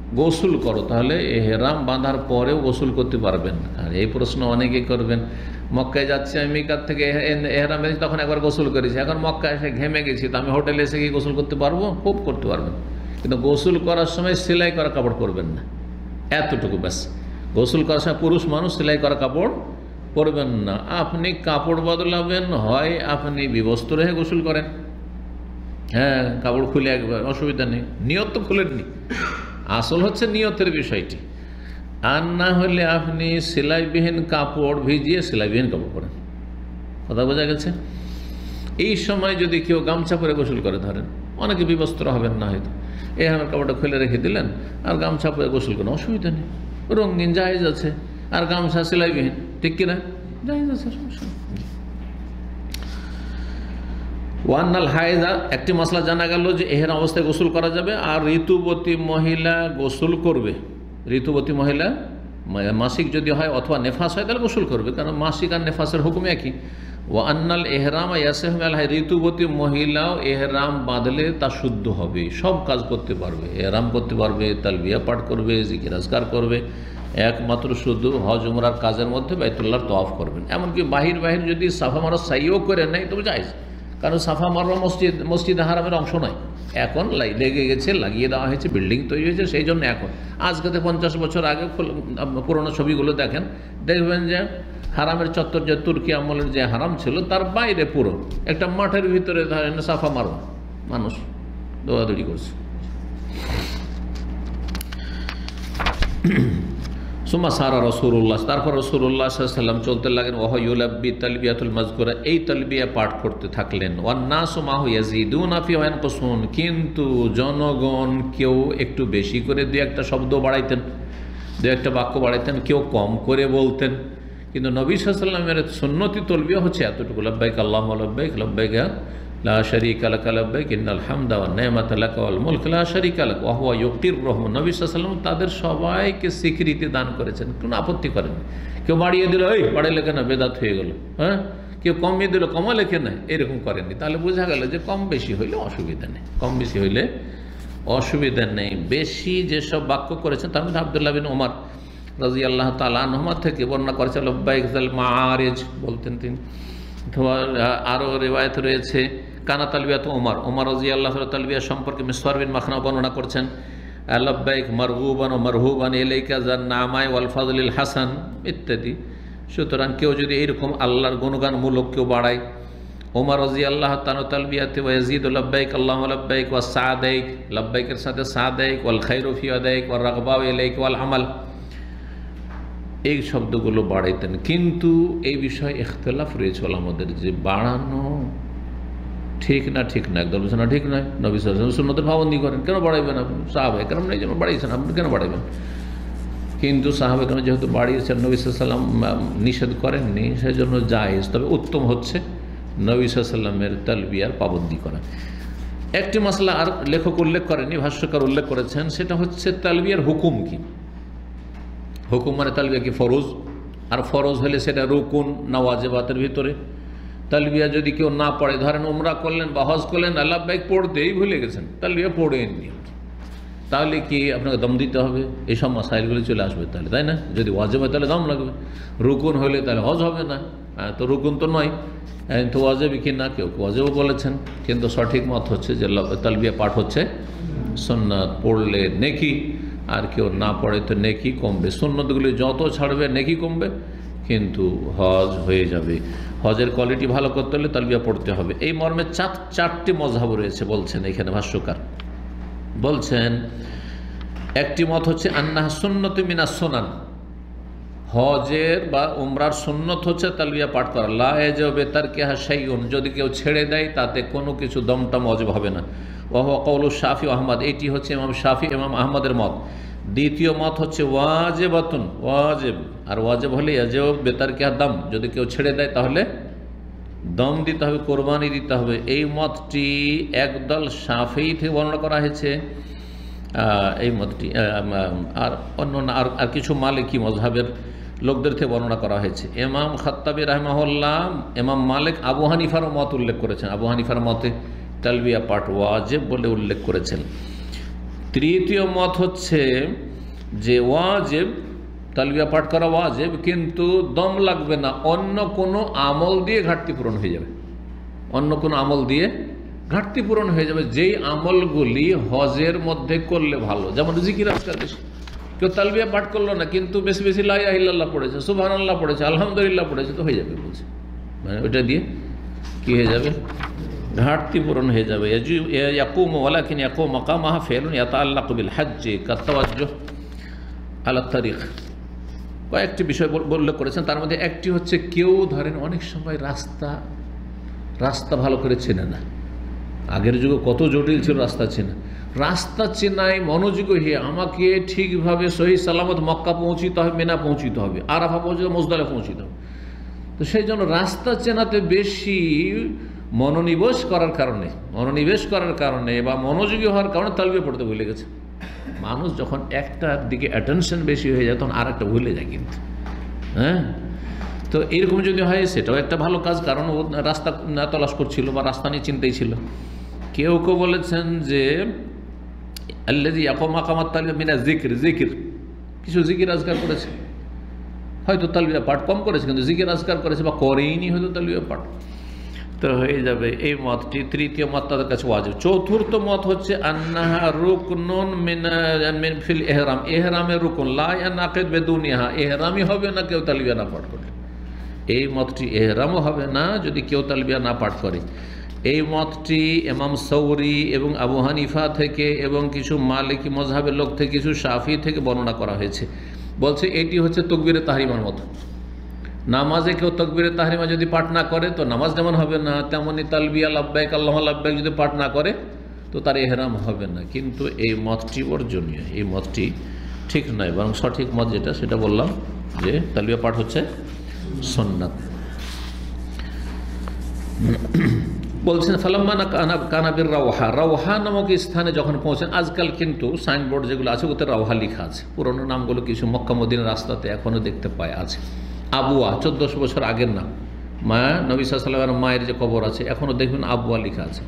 Speaker 4: গোসল করো, তাহলে এহরাম বাঁধার পরেও গোসল করতে পারবেন। আর এই প্রশ্ন অনেকেই করবেন, মক্কায় যাচ্ছি আমি মিকাত থেকে এহরাম বেঁধেছি, তখন একবার গোসল করেছি, এখন মক্কায় এসে ঘেমে গেছি, তো আমি হোটেলে এসে গিয়ে গোসল করতে পারবো? খুব করতে পারবেন, কিন্তু গোসল করার সময় সেলাই করা কাপড় পরবেন না, এতটুকু ব্যাস। গোসল করার সময় পুরুষ মানুষ সেলাই করা কাপড় পরবেন না। আপনি কাপড় বদলাবেন, হয় আপনি বিবস্ত্র হয়ে গোসল করেন, হ্যাঁ কাপড় খুলে একবার, অসুবিধা নেই, নিয়ত তো খুলেননি, আসল হচ্ছে নিয়তের বিষয়টি। আর না হলে আপনি সেলাইবিহীন কাপড় ভিজিয়ে সেলাইবিহীন কাপড় পরেন, কথা বোঝা গেছে? এই সময় যদি কেউ গামছা পরে গোসল করে, ধরেন অনেকে বিবস্ত্র হবেন না, হয়তো এই আমার কাপড়টা খুলে রেখে দিলেন আর গামছা পরে গোসল করেন, অসুবিধা নেই, রঙিন জায়েজ আছে। আর গামছা সেলাইবিহীন, ঠিক কিনা? জায়েজ আছে, সমস্যা নেই। ওয়ান্নাল হায়দা, একটি মশলা জানা গেল যে এহের অবস্থায় গোসল করা যাবে। আর ঋতুবতী মহিলা গোসল করবে, ঋতুবতী মহিলা মাসিক যদি হয় অথবা নেফাস হয় তাহলে গোসল করবে, কারণ মাসিক আর নেফাসের হুকুম একই। ওয়ান্নাল এহরাম ইয়াসিহু আল হায়, ঋতুবতী মহিলাও এহরাম বাঁধলে তা শুদ্ধ হবে, সব কাজ করতে পারবে, এহরাম করতে পারবে, তালবিয়া পাঠ করবে, জিকির আজকার করবে, একমাত্র শুধু হজ উমরার কাজের মধ্যে বাইতুল্লাহর তওয়াফ করবেন। এমনকি বাহির বাহির যদি সাফা মারওয়া সাইও করে নেয় তবে জায়েজ, কারণ সাফা মারওয়া মসজিদ মসজিদ হারামের অংশ নয়, এখন লেগে গেছে, লাগিয়ে দেওয়া হয়েছে, বিল্ডিং তৈরি হয়েছে, সেই জন্য এখন আজকে থেকে পঞ্চাশ বছর আগে পুরোনো ছবিগুলো দেখেন, দেখবেন যে হারামের চত্বর যে তুর্কি আমলের যে হারাম ছিল তার বাইরে পুরো একটা মাঠের ভিতরে ধরেন সাফা মারওয়া, মানুষ দৌড়াদৌড়ি করছে। সুম্মা সারা রাসূলুল্লাহ, তারপর রাসূলুল্লাহ সাল্লাল্লাহু আলাইহি ওয়াসাল্লাম চলতে লাগেন, ওয়া হুয়া ইউলাব্বি তালবিয়াতুল মাযকুরা, এই তালবিয়া পাঠ করতে থাকলেন। ওয়ান নাসু মাহু ইয়াজিদুনা ফি ওয়া ইয়ানকুসুন, কিন্তু জনগণ কেউ একটু বেশি করে দুই একটা শব্দ বাড়াইতেন, দু একটা বাক্য বাড়াইতেন, কেউ কম করে বলতেন। কিন্তু নবী সাল্লাল্লাহু আলাইহি ওয়াসাল্লামের সুন্নতি তালবিয়া হচ্ছে এতটুকু, লাব্বাইক আল্লাহুম্মা লাব্বাইক, লাব্বাইক লা শারীকা লাক লাব্বাইক, ইন্নাল হামদা ওয়ান নি'মাতা লাক ওয়াল মুলক লা শারীকা লাক ওয়া হুয়া ইউকিরুহুম। নবী সাল্লাল্লাহু আলাইহি ওয়াসাল্লাম তাদের সবাইকে স্বীকৃতি দান করেছেন, কোনো আপত্তি করেন। কেউ বাড়িয়ে দিল, এই বাড়াইলে কেন, বেদাত হয়ে গেল, হ্যাঁ, কেউ কমিয়ে দিল, কমালে কেন, এরকম করেননি। তাহলে বোঝা গেল যে কম বেশি হইলে অসুবিধা নেই, কম বেশি হইলে অসুবিধা নেই। বেশি যেসব বাক্য করেছেন তার মধ্যে আব্দুল্লাহ বিন ওমর রাদিয়াল্লাহু তাআলা আনহুমা থেকে বর্ণনা করেছেন, লব্বাইক যাল মাআরিজ বলতেন তিনি। অথবা আরও রিওয়ায়াত রয়েছে কানা তালবিয়াত ওমর, ওমর রাদিয়াল্লাহু তাআলা তালবিয়া সম্পর্কে মিসওয়ার বিন মাখনা বর্ণনা করছেন, লব্বাইক মারগুবান ও মারহুবান ইলাইকা যান নামায় ওয়াল ফাযলিল হাসান ইত্যাদি। সুতরাং কেউ যদি এইরকম আল্লাহর গুণগানমূলক কেউ বাড়ায়, ওমর রাদিয়াল্লাহু তাআলা তালবিয়াতে ওয়া ইয়াজিদু লব্বাইক আল্লাহুম্মা লব্বাইক ওয়া সাদাইক, লব্বাইকের সাথে সাদাইক, ওয়াল খায়রু ফি ইয়াদাইক ওয়ার রাগবাউ ইলাইক ওয়াল আমাল, এই শব্দগুলো বাড়াইতেন। কিন্তু এই বিষয়ে ইখতিলাফ রয়েছে ওলামাদের, যে বাড়ানো ঠিক না ঠিক না, একদল বলছেন না ঠিক নয়, নবী সাল্লাল্লাহু আলাইহি ওয়াসাল্লাম সুন্নতের পাবন্দি করেন, কেন বাড়াইবেন আপনি, সাহাবায়ে কেরাম এই জন্য বাড়িয়েছেন, আপনি কেন বাড়াইবেন? কিন্তু সাহাবায়ে কেরাম যেহেতু বাড়িয়েছেন, নবী সাল্লাল্লাহু আলাইহি ওয়াসাল্লাম নিষেধ করেননি, সেই জন্য জায়েজ। তবে উত্তম হচ্ছে নবী সাল্লাল্লাহু আলাইহি ওয়াসাল্লামের তালবিয়ার পাবন্দি করা। একটি মাসলা আর লেখক উল্লেখ করেনি, ভাষ্যকার উল্লেখ করেছেন, সেটা হচ্ছে তালবিয়ার হুকুম কি। হুকুম মানে তালবিয়া কি ফরজ, আর ফরজ হলে সেটা রুকুন না ওয়াজিবাতের ভিতরে। তালবিয়া যদি কেউ না পড়ে, ধরেন উমরা করলেন বা হজ করলেন, লাব্বাইক পড়তেই ভুলে গেছেন, তালবিয়া পড়েননি, তাহলে কি আপনাকে দম দিতে হবে? এইসব মাসাইলগুলো চলে আসবে তাহলে, তাই না? যদি ওয়াজিব হয় তাহলে দম লাগবে, রুকুন হলে তাহলে হজ হবে না, তো রুকুন তো নয়, তো ওয়াজিব কি না, কেউ ওয়াজিবও বলেছেন। কিন্তু সঠিক মত হচ্ছে যে তালবিয়া পাঠ হচ্ছে সুন্নাত, পড়লে নেকি, আর কেউ না পড়ে তো নেকি কমবে। সুন্নতগুলি যত ছাড়বে নেকি কমবে, কিন্তু হজ হয়ে যাবে। হজের কোয়ালিটি ভালো করতে হলে তালবিয়া পড়তে হবে। এই মর্মে চার চারটি মযহাব রয়েছে বলছেন এখানে ভাষ্যকার। বলছেন একটি মত হচ্ছে আন্নাহা সুন্নাতু মিনাস সুনান, হজের বা উমরার সুন্নত হচ্ছে তালবিয়া পাঠ করা। লা ইয়াজিবু বিতারকিহা শাইউন, যদি কেউ ছেড়ে দেয় তাতে কোনো কিছু দমটম ওয়াজিব হবে না। ওয়া হুয়া কওলু শাফি ও আহমদ, এটি হচ্ছে ইমাম শাফি ইমাম আহমদের মত। দ্বিতীয় মত হচ্ছে ওয়াজিবাতুন, ওয়াজিব, আর ওয়াজিব হলে ইয়াজিবু বিতারকিহা দাম, যদি কেউ ছেড়ে দেয় তাহলে দম দিতে হবে, কোরবানি দিতে হবে। এই মতটি একদল শাফি থেকে বর্ণনা করা হয়েছে, এই মতটি আর অন্য আর আর কিছু মালিকি মযহাবের লোকদের থেকে বর্ণনা করা হয়েছে। ইমাম খাত্তাবী রাহিমাহুল্লাহ, ইমাম মালিক আবু হানিফার মত উল্লেখ করেছেন, আবু হানিফার মতে তালবিয়া পাঠ ওয়াজিব বলে উল্লেখ করেছেন। তৃতীয় মত হচ্ছে যে ওয়াজিব, তালবিয়া পাঠ করা ওয়াজিব, কিন্তু দম লাগবে না, অন্য কোনো আমল দিয়ে ঘাটতি পূরণ হয়ে যাবে, অন্য কোনো আমল দিয়ে ঘাটতি পূরণ হয়ে যাবে, যেই আমলগুলি হজের মধ্যে করলে ভালো। যেমন জিকির আজকাল বেশি, কেউ তালবিয়া পাঠ করলো না কিন্তু বেশি বেশি লা ইলাহা ইল্লাল্লাহ পড়েছে, সুবহানাল্লাহ পড়েছে, আলহামদুলিল্লাহ পড়েছে, তো হয়ে যাবে বলছে, মানে ওইটা দিয়ে কি হয়ে যাবে, ঘাটতি পূরণ হয়ে যাবে। ইয়াকুম ওয়ালাকিন ইয়াকুম মাকামাহা ফি'লুন ইয়াতাআল্লাকু বিল হজ্জি কাতাওয়াজ্জুহ আলা তারিখ। কয়েকটি বিষয় উল্লেখ করেছেন, তার মধ্যে একটি হচ্ছে কেউ ধরেন অনেক সময় রাস্তা রাস্তা ভালো করে চেনে না, আগের যুগে কত জটিল ছিল রাস্তা চেনা, রাস্তা চেনায় মনোযোগী হয়ে আমাকে ঠিকভাবে সহি সালামত মক্কা পৌঁছিতে হবে, মেনা পৌঁছিতে হবে, আরাফা পৌঁছতে, মুজদালিফা পৌঁছিতে হবে। তো সেই জন্য রাস্তা চেনাতে বেশি মনোনিবেশ করার কারণে মনোনিবেশ করার কারণে বা মনোযোগী হওয়ার কারণে তালবিয়া পড়তে ভুলে গেছে। মানুষ যখন একটার দিকে অ্যাটেনশন বেশি হয়ে যায় তখন আর একটা ভুলে যায় কিন্তু, হ্যাঁ। তো এরকম যদি হয় সেটাও একটা ভালো কাজ, কারণ ও রাস্তা তলাশ করছিল বা রাস্তা নিয়ে চিন্তাই ছিল। কেউ কেউ বলেছেন যে আল্লাযী ইয়াকুমু মাকামাত তালবিয়া মিনা যিকর, যিকির কিছু জিকির আজকার করেছে, হয়তো তালবিয়া পাঠ কম করেছে কিন্তু জিকির আজকার করেছে, বা করেইনি হয়তো তালবিয়া পাঠ, তো হয়ে যাবে। এই মতটি তৃতীয় মত তাদের কাছে ওয়াজিব। চতুর্থ মত হচ্ছে আন্নাহা রুকনুন মিন ফিল ইহরাম, ইহরামের রুকন, লা ইয়ানাকিদ বিদুনিহা, ইহরামই হবে না কেউ তালবিয়া না পাঠ করে। এই মতটি ইহরামও হবে না যদি কেউ তালবিয়া না পাঠ করে। এই মতটি ইমাম সৌরি এবং আবু হানিফা থেকে এবং কিছু মালিকি মযহাবের লোক থেকে, কিছু শাফি থেকে বর্ণনা করা হয়েছে। বলছে এটি হচ্ছে তাকবীরে তাহরিমার মতো, নামাজে কেউ তাকবীরে তাহরিমা যদি পাঠ না করে তো নামাজ যেমন হবে না, তেমনি তালবিয়া লাব্বাইক আল্লাহু লাব্বাইক যদি পাঠ না করে তো তার ইহরাম হবে না। কিন্তু এই মতটি বর্জনীয়, এই মতটি ঠিক নয়, বরং সঠিক মত যেটা সেটা বললাম যে তালবিয়া পাঠ হচ্ছে সুন্নাত। বলছেন ফালাম্মা কানাবির রাওহা, রাওহা নামক স্থানে যখন পৌঁছেন, আজকাল কিন্তু সাইনবোর্ড যেগুলো আছে ওতে রাওহা লেখা আছে, পুরনো নামগুলো কিছু মক্কা মদিনার রাস্তাতে এখনও দেখতে পায় আছে। আবুয়া চোদ্দোশো বছর আগের নাম, মা নবী সাল্লাল্লাহু আলাইহি ওয়াসাল্লামের মায়ের যে কবর আছে এখনও দেখবেন আবুয়া লেখা আছে।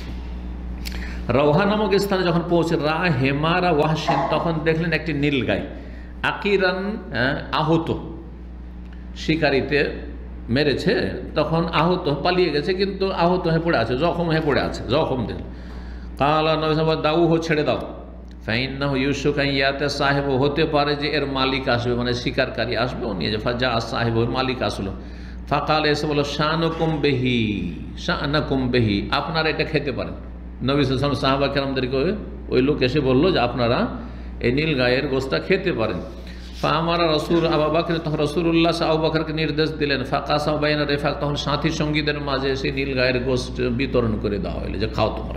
Speaker 4: রাওহা নামক স্থানে যখন পৌঁছে রা হেমারা ওয়াহশিন, তখন দেখলেন একটি নীলগাই আকিরান, আহত, শিকারিতে মেরেছে, তখন আহত পালিয়ে গেছে কিন্তু আহত হয়ে পড়ে আছে, জখম হয়ে পড়ে আছে, জখম দিল। কালা নবী সাল্লাল্লাহু আলাইহি দাউ হো, ছেড়ে দাও, ফাইন্নাহু ইউসুফ ইয়াতে সাহেব, হতে পারে যে এর মালিক আসবে, মানে শিকারকারী আসবে, ও নিয়ে যে ফাজা সাহেব, ওর মালিক আসলো। ফাকাল এসে বলো শানুকুম বেহি, শানাকুম বেহি, আপনারা এটা খেতে পারেন। নবী সাল্লাল্লাহু আলাইহি ওয়াসাল্লাম সাহাবা কেরামদেরকে ওই লোক এসে বললো যে আপনারা এই নীল গায়ের গোশতটা খেতে পারেন। ফামারা রসুল আবু বকর, তখন রাসূলুল্লাহ আবু বকরকে নির্দেশ দিলেন, ফাকাসা বাইনা রেফাক, তখন সাথী সঙ্গীদের মাঝে সেই নীল গায়ের গোশত বিতরণ করে দেওয়া হইলো যে খাও তোমরা।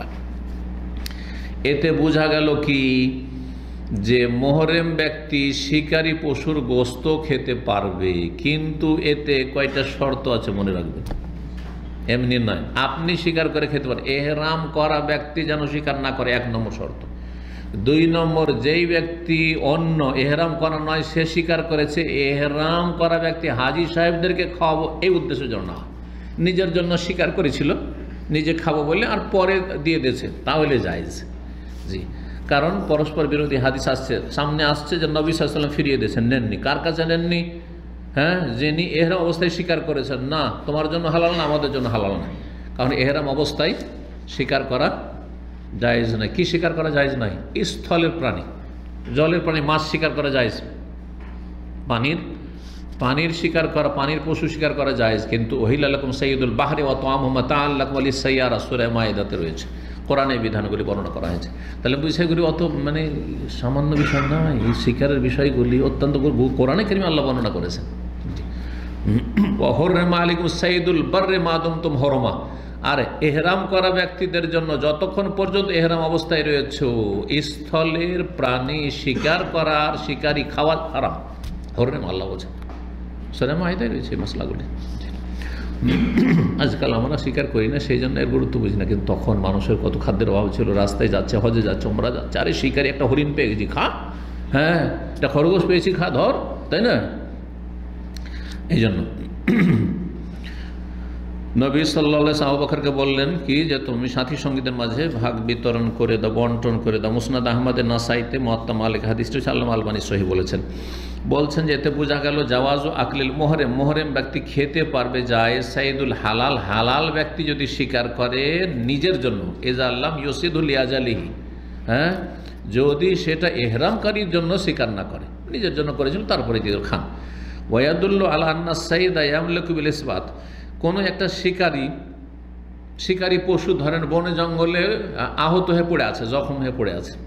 Speaker 4: এতে বোঝা গেল কি যে মোহরেম ব্যক্তি শিকারী পশুর গোশত খেতে পারবে, কিন্তু এতে কয়টা শর্ত আছে মনে রাখবেন, এমনি নয় আপনি শিকার করে খেতে পারেন, এহরাম করা ব্যক্তি যেন শিকার না করে, এক নম্বর শর্ত। দুই নম্বর, যেই ব্যক্তি অন্য এহরাম করা নয় সে শিকার করেছে, এহরাম করা ব্যক্তি হাজি সাহেবদেরকে খাওয়াবো এই উদ্দেশ্যের জন্য, নিজের জন্য শিকার করেছিল, নিজে খাবো বলে আর পরে দিয়ে দিয়েছে, তাহলে জায়েজ। জি, কারণ পরস্পর বিরোধী হাদিস আসছে, সামনে আসছে যে নবী সাল্লাল্লাহু আলাইহি ওয়াসাল্লাম ফিরিয়ে দিয়েছেন, নেননি। কার কাছে নেননি? হ্যাঁ, যিনি এহরাম অবস্থায় শিকার করেছেন, না তোমার জন্য হালাল না, আমাদের জন্য হালাল না, কারণ এহরাম অবস্থায় শিকার করা জায়েজ নাই। কি শিকার করা জায়েজ নাই? স্থলের প্রাণী, জলের প্রাণী, মাছ শিকার করা জায়েজ, পানির পানির শিকার করা, পানির পশু শিকার করা জায়েজ, কিন্তু উহিল্লা লাকুম সাইয়্যিদুল বাহরি ওয়া তা'আমুহু মাতা'আন লাকুম ওয়া লিস-সাইয়ারা, সূরা মায়েদাতে রয়েছে, কোরআনে বিধানগুলি বর্ণনা করা হয়েছে। তাহলে বিষয়গুলি অত মানে সামান্য বিষয় নয়, এই শিকারের বিষয়গুলি অত্যন্ত কোরআনে কারিমে আল্লাহ বর্ণনা করেছেন। ওয়া হুররিমা আলাইকুমুস সাইয়্যিদুল বাররি মা দুমতুম হুরমা, আর এহরাম করা ব্যক্তিদের জন্য যতক্ষণ পর্যন্ত এহরাম অবস্থায় রয়েছে স্থলের প্রাণী শিকার করার, শিকারি খাওয়া হারাম, হররেম আল্লাহ বলছেন, সূরা মায়েদায় রয়েছে এই মশলাগুলি। আজকাল আমরা শিকার করি না, সেই জন্য এর গুরুত্ব বুঝি না, কিন্তু তখন মানুষের কত খাদ্যের অভাব ছিল, রাস্তায় যাচ্ছে, হজে যাচ্ছে, ওমরা যাচ্ছে, আরে শিকারি একটা হরিণ পেয়ে গেছি, খা, হ্যাঁ একটা খরগোশ পেয়েছি, খা, ধর, তাই না? এই জন্য নবী সাল্লাল্লাহু আলাইহি ওয়াসাল্লাম আবু বকরকে বললেন কি যে তুমি সাথী সঙ্গীদের মাঝে ভাগ বিতরণ করে দাও, বন্টন করে দাও। মুসনাদ আহমদের নাসাইতে মুয়াত্তা মালিক হাদিসটি আল্লামা আলবানী সহিহ বলেছেন। বলছেন যে এতে বোঝা গেল জাওয়াজু আকলিল মোহরেম, মোহরেম ব্যক্তি খেতে পারবে যায় সাইদুল হালাল, হালাল ব্যক্তি যদি স্বীকার করে নিজের জন্য, এজা আল্লাম ইউসিদুল ইয়াজালিহি, হ্যাঁ যদি সেটা এহরামকারীর জন্য স্বীকার না করে, নিজের জন্য করেছিল তারপরে দিয়ে খান। ওয়াদুল্লু আলা আন্না সাইদা ইয়ামলিকু বিল ইসবাত, কোনো একটা শিকারী শিকারী পশু ধরেন বনে জঙ্গলে আহত হয়ে পড়ে আছে, জখম হয়ে পড়ে আছে,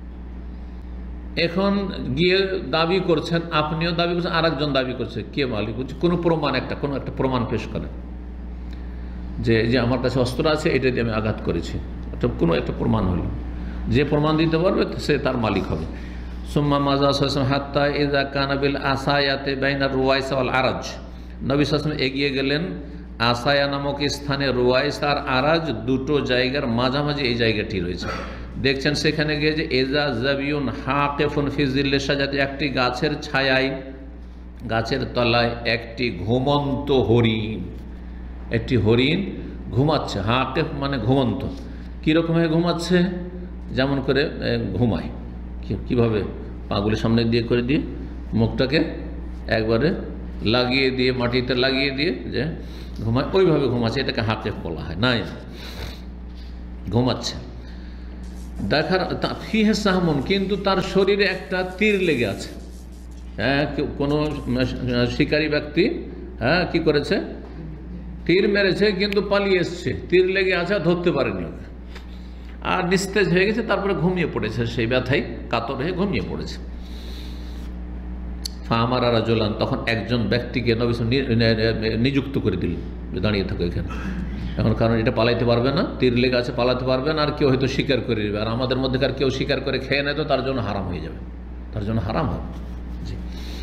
Speaker 4: এখন গিয়ে দাবি করছেন, আপনিও দাবি করছেন, আর একজন দাবি করছে, কে মালিক, কোনো প্রমাণ, একটা কোনো একটা প্রমাণ পেশ করেন যে যে আমার কাছে অস্ত্র আছে, এটা দিয়ে আমি আঘাত করেছি, এটা কোনো একটা প্রমাণ হলো, যে প্রমাণ দিতে পারবে সে তার মালিক হবে। সুম্মা মাজা হাত্তা ইযা কানা বিল আসায়াতে বাইনা রুয়াইস ওয়াল আরাজ, নবী সাল্লাল্লাহু আলাইহি ওয়াসাল্লাম এগিয়ে গেলেন আসায়া নামক স্থানে, রুয়াইস আর আরাজ দুটো জায়গার মাঝামাঝি এই জায়গাটি রয়েছে। দেখছেন সেখানে গিয়ে যে এজা জাবিউন হাকিফুন ফি জিল্লি শাজাতি, একটি গাছের ছায়ায়, গাছের তলায় একটি ঘুমন্ত হরিণ, একটি হরিণ ঘুমাচ্ছে। হাকিফ মানে ঘুমন্ত, কীরকম হয়ে ঘুমাচ্ছে, যেমন করে ঘুমায়, কীভাবে পাগুলি সামনে দিয়ে করে দিয়ে মুখটাকে একবারে লাগিয়ে দিয়ে মাটিতে লাগিয়ে দিয়ে যে ঘুমায়, ওইভাবে ঘুমাচ্ছে, এটাকে হাকিফ বলা হয়। নাই ঘুমাচ্ছে, দেখার ফিহে সাহমুন, কিন্তু তার শরীরে একটা তীর লেগে আছে। হ্যাঁ, কোনো শিকারী ব্যক্তি হ্যাঁ কি করেছে, তীর মেরেছে, কিন্তু পালিয়ে এসছে, তীর লেগে আছে, ধরতে পারেনি ওকে, আর নিস্তেজ হয়ে গেছে, তারপরে ঘুমিয়ে পড়েছে, সেই ব্যথায় কাতর হয়ে ঘুমিয়ে পড়েছে। ফামারা রাজুলান, তখন একজন ব্যক্তিকে নবী নিযুক্ত করে দিলেন, দাঁড়িয়ে থাকো এখানে এখন, কারণ এটা পালাইতে পারবে না, তীর লেগে আছে, পালাতে পারবে না, আর কেউ হয়তো স্বীকার করে নেবে, আর আমাদের মধ্যেকার কেউ স্বীকার করে খেয়ে নেয় তো তার জন্য হারাম হয়ে যাবে, তার জন্য হারাম হবে। জি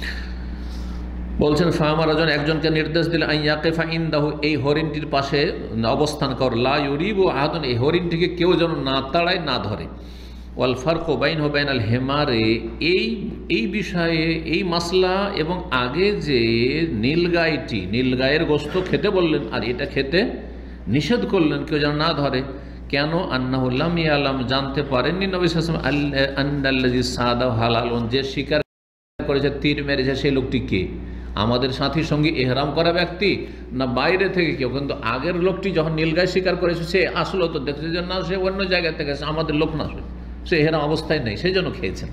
Speaker 4: বলছেন ফামারা রাজুলান, একজনকে নির্দেশ দিলে আইয়াকিফা ইনদাহু, এই হরিণটির পাশে অবস্থান কর, লা ইউরিবু আহাদুন, এই হরিণটিকে কেউ যেন না তাড়ায়, না ধরে। ওয়াল ফারকু বাইনহু বাইনাল হিমারে, এই এই বিষয়ে এই মাসলা এবং আগে যে নীলগাইটি, নীলগায়ের গোশত খেতে বললেন আর এটা খেতে নিষেধ করলেন, কেউ যেন না ধরে, কেন? আন্নাহু লাম ইয়ালাম, জানতে পারেননি নবী সাল্লাল্লাহু আলাইহি ওয়াসাল্লাম আন্নাল্লাযী সাদাহু হালালুন, যে শিকার করেছে, তীর মেরেছে, সেই লোকটি কে, আমাদের সাথী সঙ্গী এহরাম করা ব্যক্তি না বাইরে থেকে কেউ? কিন্তু আগের লোকটি যখন নীলগায় শিকার করেছে সে আসলো তো দেখেছে যে না, সে অন্য জায়গা থেকে, আমাদের লোক না, সে এহরাম অবস্থায় নেই, সেই জন্য খেয়েছেন।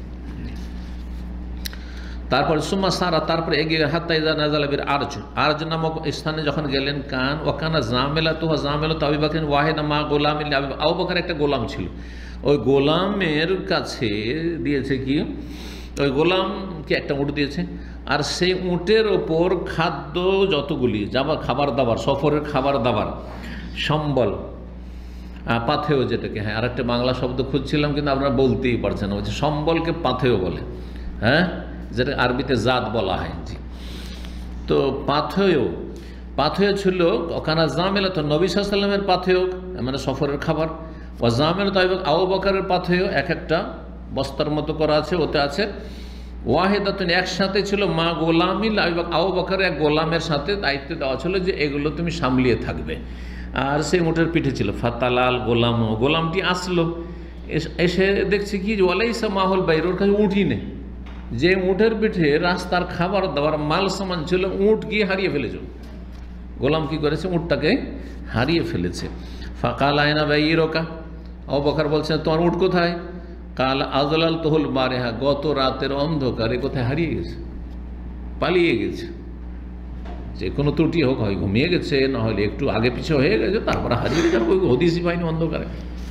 Speaker 4: তারপর সুম্মা সারা, তারপরে এগিয়ে হাত্তা ইযা নাযালা বিল আরজ, আরজ নামক স্থানে যখন গেলেন, কান ও কানা জামেলাতুহু জামেলাতু আবী বকর ওয়াহিদা মা গোলাম, আবু বকর একটা গোলাম ছিল, ওই গোলামের কাছে দিয়েছে কি, ওই গোলামকে একটা উট দিয়েছে, আর সেই উটের ওপর খাদ্য যতগুলি যাবা, খাবার দাবার, সফরের খাবার দাবার, সম্বল, পাথেয় যেটাকে, হ্যাঁ আরেকটা বাংলা শব্দ খুঁজছিলাম কিন্তু আপনারা বলতেই পারছেন না, বলছে সম্বলকে পাথেয় বলে, হ্যাঁ যেটা আরবিতে জাত বলা হয়। জি, তো পাথেয়, পাথেয় ছিল ওখানে জামেলা, তো নবী সাল্লাল্লাহু আলাইহি ওয়াসাল্লামের পাথেয় মানে সফরের খাবার, ও জামেলা তো আবু বকরের পাথেয়, এক একটা বস্তার মতো করা আছে, ওতে আছে ওয়াহিদাতুন, একসাথে ছিল, মা গোলামিল আবু বকরের এক গোলামের সাথে দায়িত্ব দেওয়া ছিল যে এগুলো তুমি সামলিয়ে থাকবে, আর সেই উটের পিঠে ছিল। ফাতালাল গোলাম, গোলামটি আসলো, এসে দেখছে কি ওয়ালাইসা মাহুল বাইর, ওর কাছে উঠই নেই, যে উটের পিঠে রাস্তার খাবার দাবার মাল সামান ছিল, উট গিয়ে হারিয়ে ফেলেছে, গোলাম কি করেছে, উটটাকে হারিয়ে ফেলেছে। ফাকাল আয়না বাইরকা, আবু বকর বলছে তোমার উট কোথায়? কাল আজলাল তহুল বারেহা, গত রাতের অন্ধকারে কোথায় হারিয়ে গেছে, পালিয়ে গেছে, যে কোনো ত্রুটি হোক, হয় ঘুমিয়ে গেছে, না হলে একটু আগে পিছে হয়ে গেছে, তারপরে হারিয়ে যাবে, ওই হদিসই পাইনি অন্ধকারে।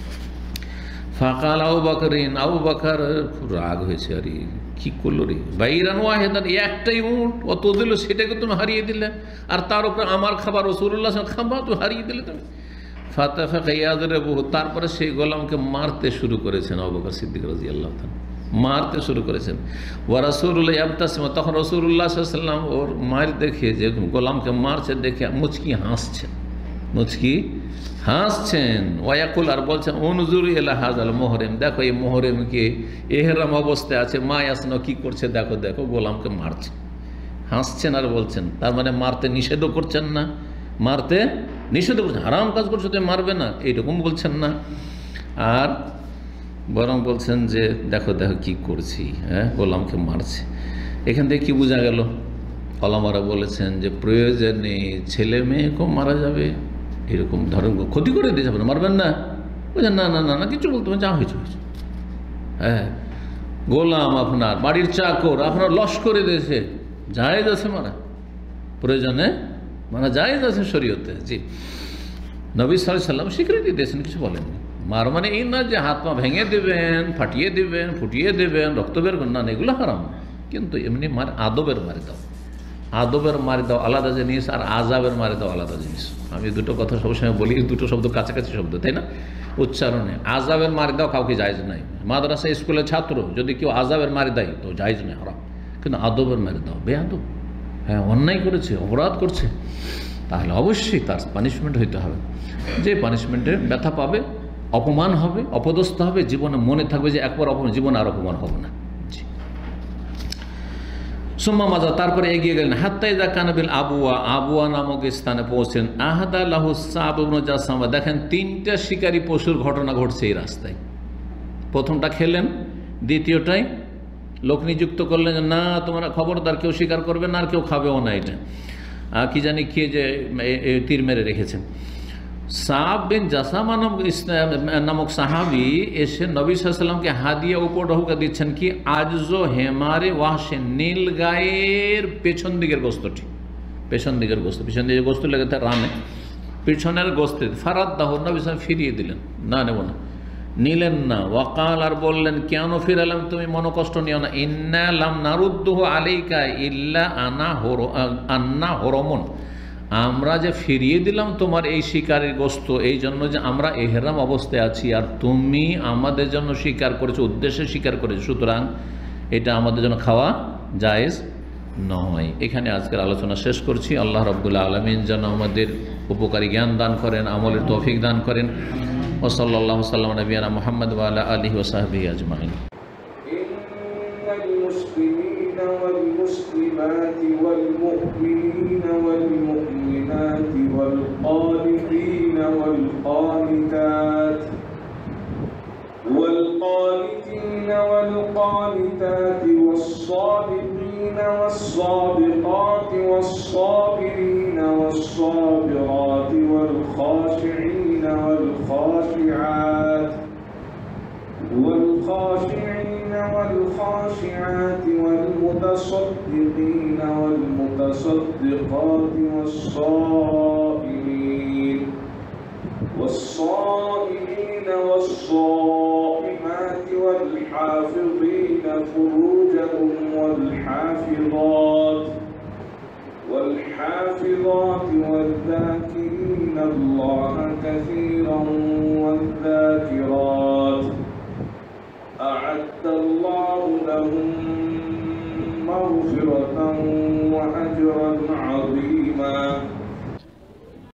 Speaker 4: ফাকাল আবু বকরিন, আবু বকর খুব রাগ হয়েছে, আরে কি করলো রে, বাইরান ওয়াহিদান, একটাই উট অত দিল, সেটাকে তুমি হারিয়ে দিলে, আর তার উপরে আমার খাবার রাসূলুল্লাহ খাবার তো হারিয়ে দিলে তুমি। ফাতাফা ইয়াদরে বহু, তারপরে সেই গোলামকে মারতে শুরু করেছেন আবু বকর সিদ্দিক রাদিয়াল্লাহু তাআলা, মারতে শুরু করেছেন। ওয়া রাসূলুল্লাহ ইয়াবতাসিম, তখন রাসূলুল্লাহ সাল্লাল্লাহু আলাইহি ওয়াসাল্লাম ওর মার দেখে, যে গোলামকে মারছে দেখে মুচকি হাসছেন, মুচকি হাসছেন। ওয়াকুল, আর বলছেন উনজুর ইলা হাযাল মুহরিম, দেখো এই মুহরিমকে ইহরাম অবস্থায় আছে, মা ইয়াসনা কি করছে দেখো, দেখো গোলামকে মারছে, হাসছেন আর বলছেন, তার মানে মারতে নিষেধও করছেন না, মারতে নিষেধ করছেন, হারাম কাজ করছো তুমি মারবে না, এইরকম বলছেন না। আর বরং বলছেন যে দেখো দেখো কি করছি, হ্যাঁ গোলামকে মারছে। এখান থেকে কি বোঝা গেল? ওলামারা বলেছেন যে প্রয়োজনে ছেলে মেয়েকেও মারা যাবে, এরকম ধরেন ক্ষতি করে দিয়ে যাবে না, মারবেন না। বলছেন না না না না কিছু বলতে হবে, যা হয়েছে হয়েছে। হ্যাঁ গোলাম আপনার বাড়ির চাকর আপনার লস করে দিয়েছে, জায়েজ আছে মারা, প্রয়োজনে মারা জায়েজ আছে শরীয়তে। জি, নবী সাল্লাল্লাহু আলাইহি সাল্লাম স্বীকৃতি দিয়েছেন, কিছু বলেননি। মার মানে এই না যে হাত পা ভেঙে দেবেন, ফাটিয়ে দেবেন, ফুটিয়ে দেবেন, রক্ত বের করবেন, না এগুলো হারাম। কিন্তু এমনি মার আদবের মারি দাও, আদবের মারি দাও আলাদা জিনিস, আর আজাবের মারি দাও আলাদা জিনিস। আমি দুটো কথা সবসময় বলি, দুটো শব্দ কাছাকাছি শব্দ, তাই না উচ্চারণে। আজাবের মারি দাও কাউকে জায়েজ নাই। মাদ্রাসা স্কুলের ছাত্র যদি কেউ আজাবের মারি দেয় তো জায়েজ নেই, হারাম। কিন্তু আদবের মারি দাও, বেআদব, হ্যাঁ অন্যায় করেছে, অপরাধ করছে, তাহলে অবশ্যই তার পানিশমেন্ট হইতে হবে। যে পানিশমেন্টে ব্যথা পাবে, অপমান হবে, অপদস্থ হবে, জীবনে মনে থাকবে যে একবার অপমান, জীবনে আর অপমান হবে না। সুম্মা মাজা, তারপরে এগিয়ে গেলেন হাত্তা ইযা কানা বিল আবুয়া, আবুয়া নামক স্থানে পৌঁছেন। আহাদা লাহু সাব ইবনে জাসামা, দেখেন তিনটা শিকারী পশুর ঘটনা ঘটছে এই রাস্তায়। প্রথমটা খেলেন, দ্বিতীয়টাই লোক নিযুক্ত করলেন যে না তোমরা খবরদার কেউ শিকার করবে না, আর কেউ খাবেও না, এটা কি জানি খেয়ে যে তীর মেরে রেখেছেন। সাব বিন জাসামা নামক সাহাবি এসে নবী সাল্লাল্লাহু আলাইহি ওয়াসাল্লামকে হাদিয়া উপঢৌকা দিচ্ছেন কি আজজো হেমারে ওয়াহশে, নীল গায়ের পেছন দিকের গোস্তটি, পেছন দিকের গোস্ত, পেছন দিকের গোস্ত লেগে তার রানে, পিছনের গোস্তে ফারাদ দাহ, নবী সাল্লাল্লাহু ফিরিয়ে দিলেন, না নেব না, নিলেন না। ওয়াকাল, আর বললেন কেন ফিরালাম, তুমি মনোকষ্ট নিও না। ইন্না লাম নারুদ্দুহু আলাইকা ইল্লা আনা হর আন্না হরমন, আমরা যে ফিরিয়ে দিলাম তোমার এই শিকারের গোস্ত এই জন্য যে আমরা এহরাম অবস্থায় আছি, আর তুমি আমাদের জন্য শিকার করেছো, উদ্দেশ্যে শিকার করেছো, সুতরাং এটা আমাদের জন্য খাওয়া জায়েজ নয়। এখানে আজকের আলোচনা শেষ করছি। আল্লাহ রাব্বুল আলামিন যেন আমাদের উপকারী জ্ঞান দান করেন, আমলের তৌফিক দান করেন। ওয়া সাল্লাল্লাহু সাল্লাম আলা নবিয়িনা মুহাম্মদ ওয়া আলা আলিহি ওয়া সাহবিহি আজমাইন।
Speaker 2: المسلمين والمسلمات والمؤمنين والمؤمنات والقانتين والقانتات والقانتين والقانتات والصادقين والصادقات والصابرين والصابرات والخاشعين والخاشعات والخاشعين والخاشعات والمتصدقين والمتصدقات والصائمين والصائمين والصائمات والحافظين فروجهم والحافظات والحافظات والذاكرين الله كثيرا والذاكرات أعد الله لهم مغفرة وأجرا عظيما.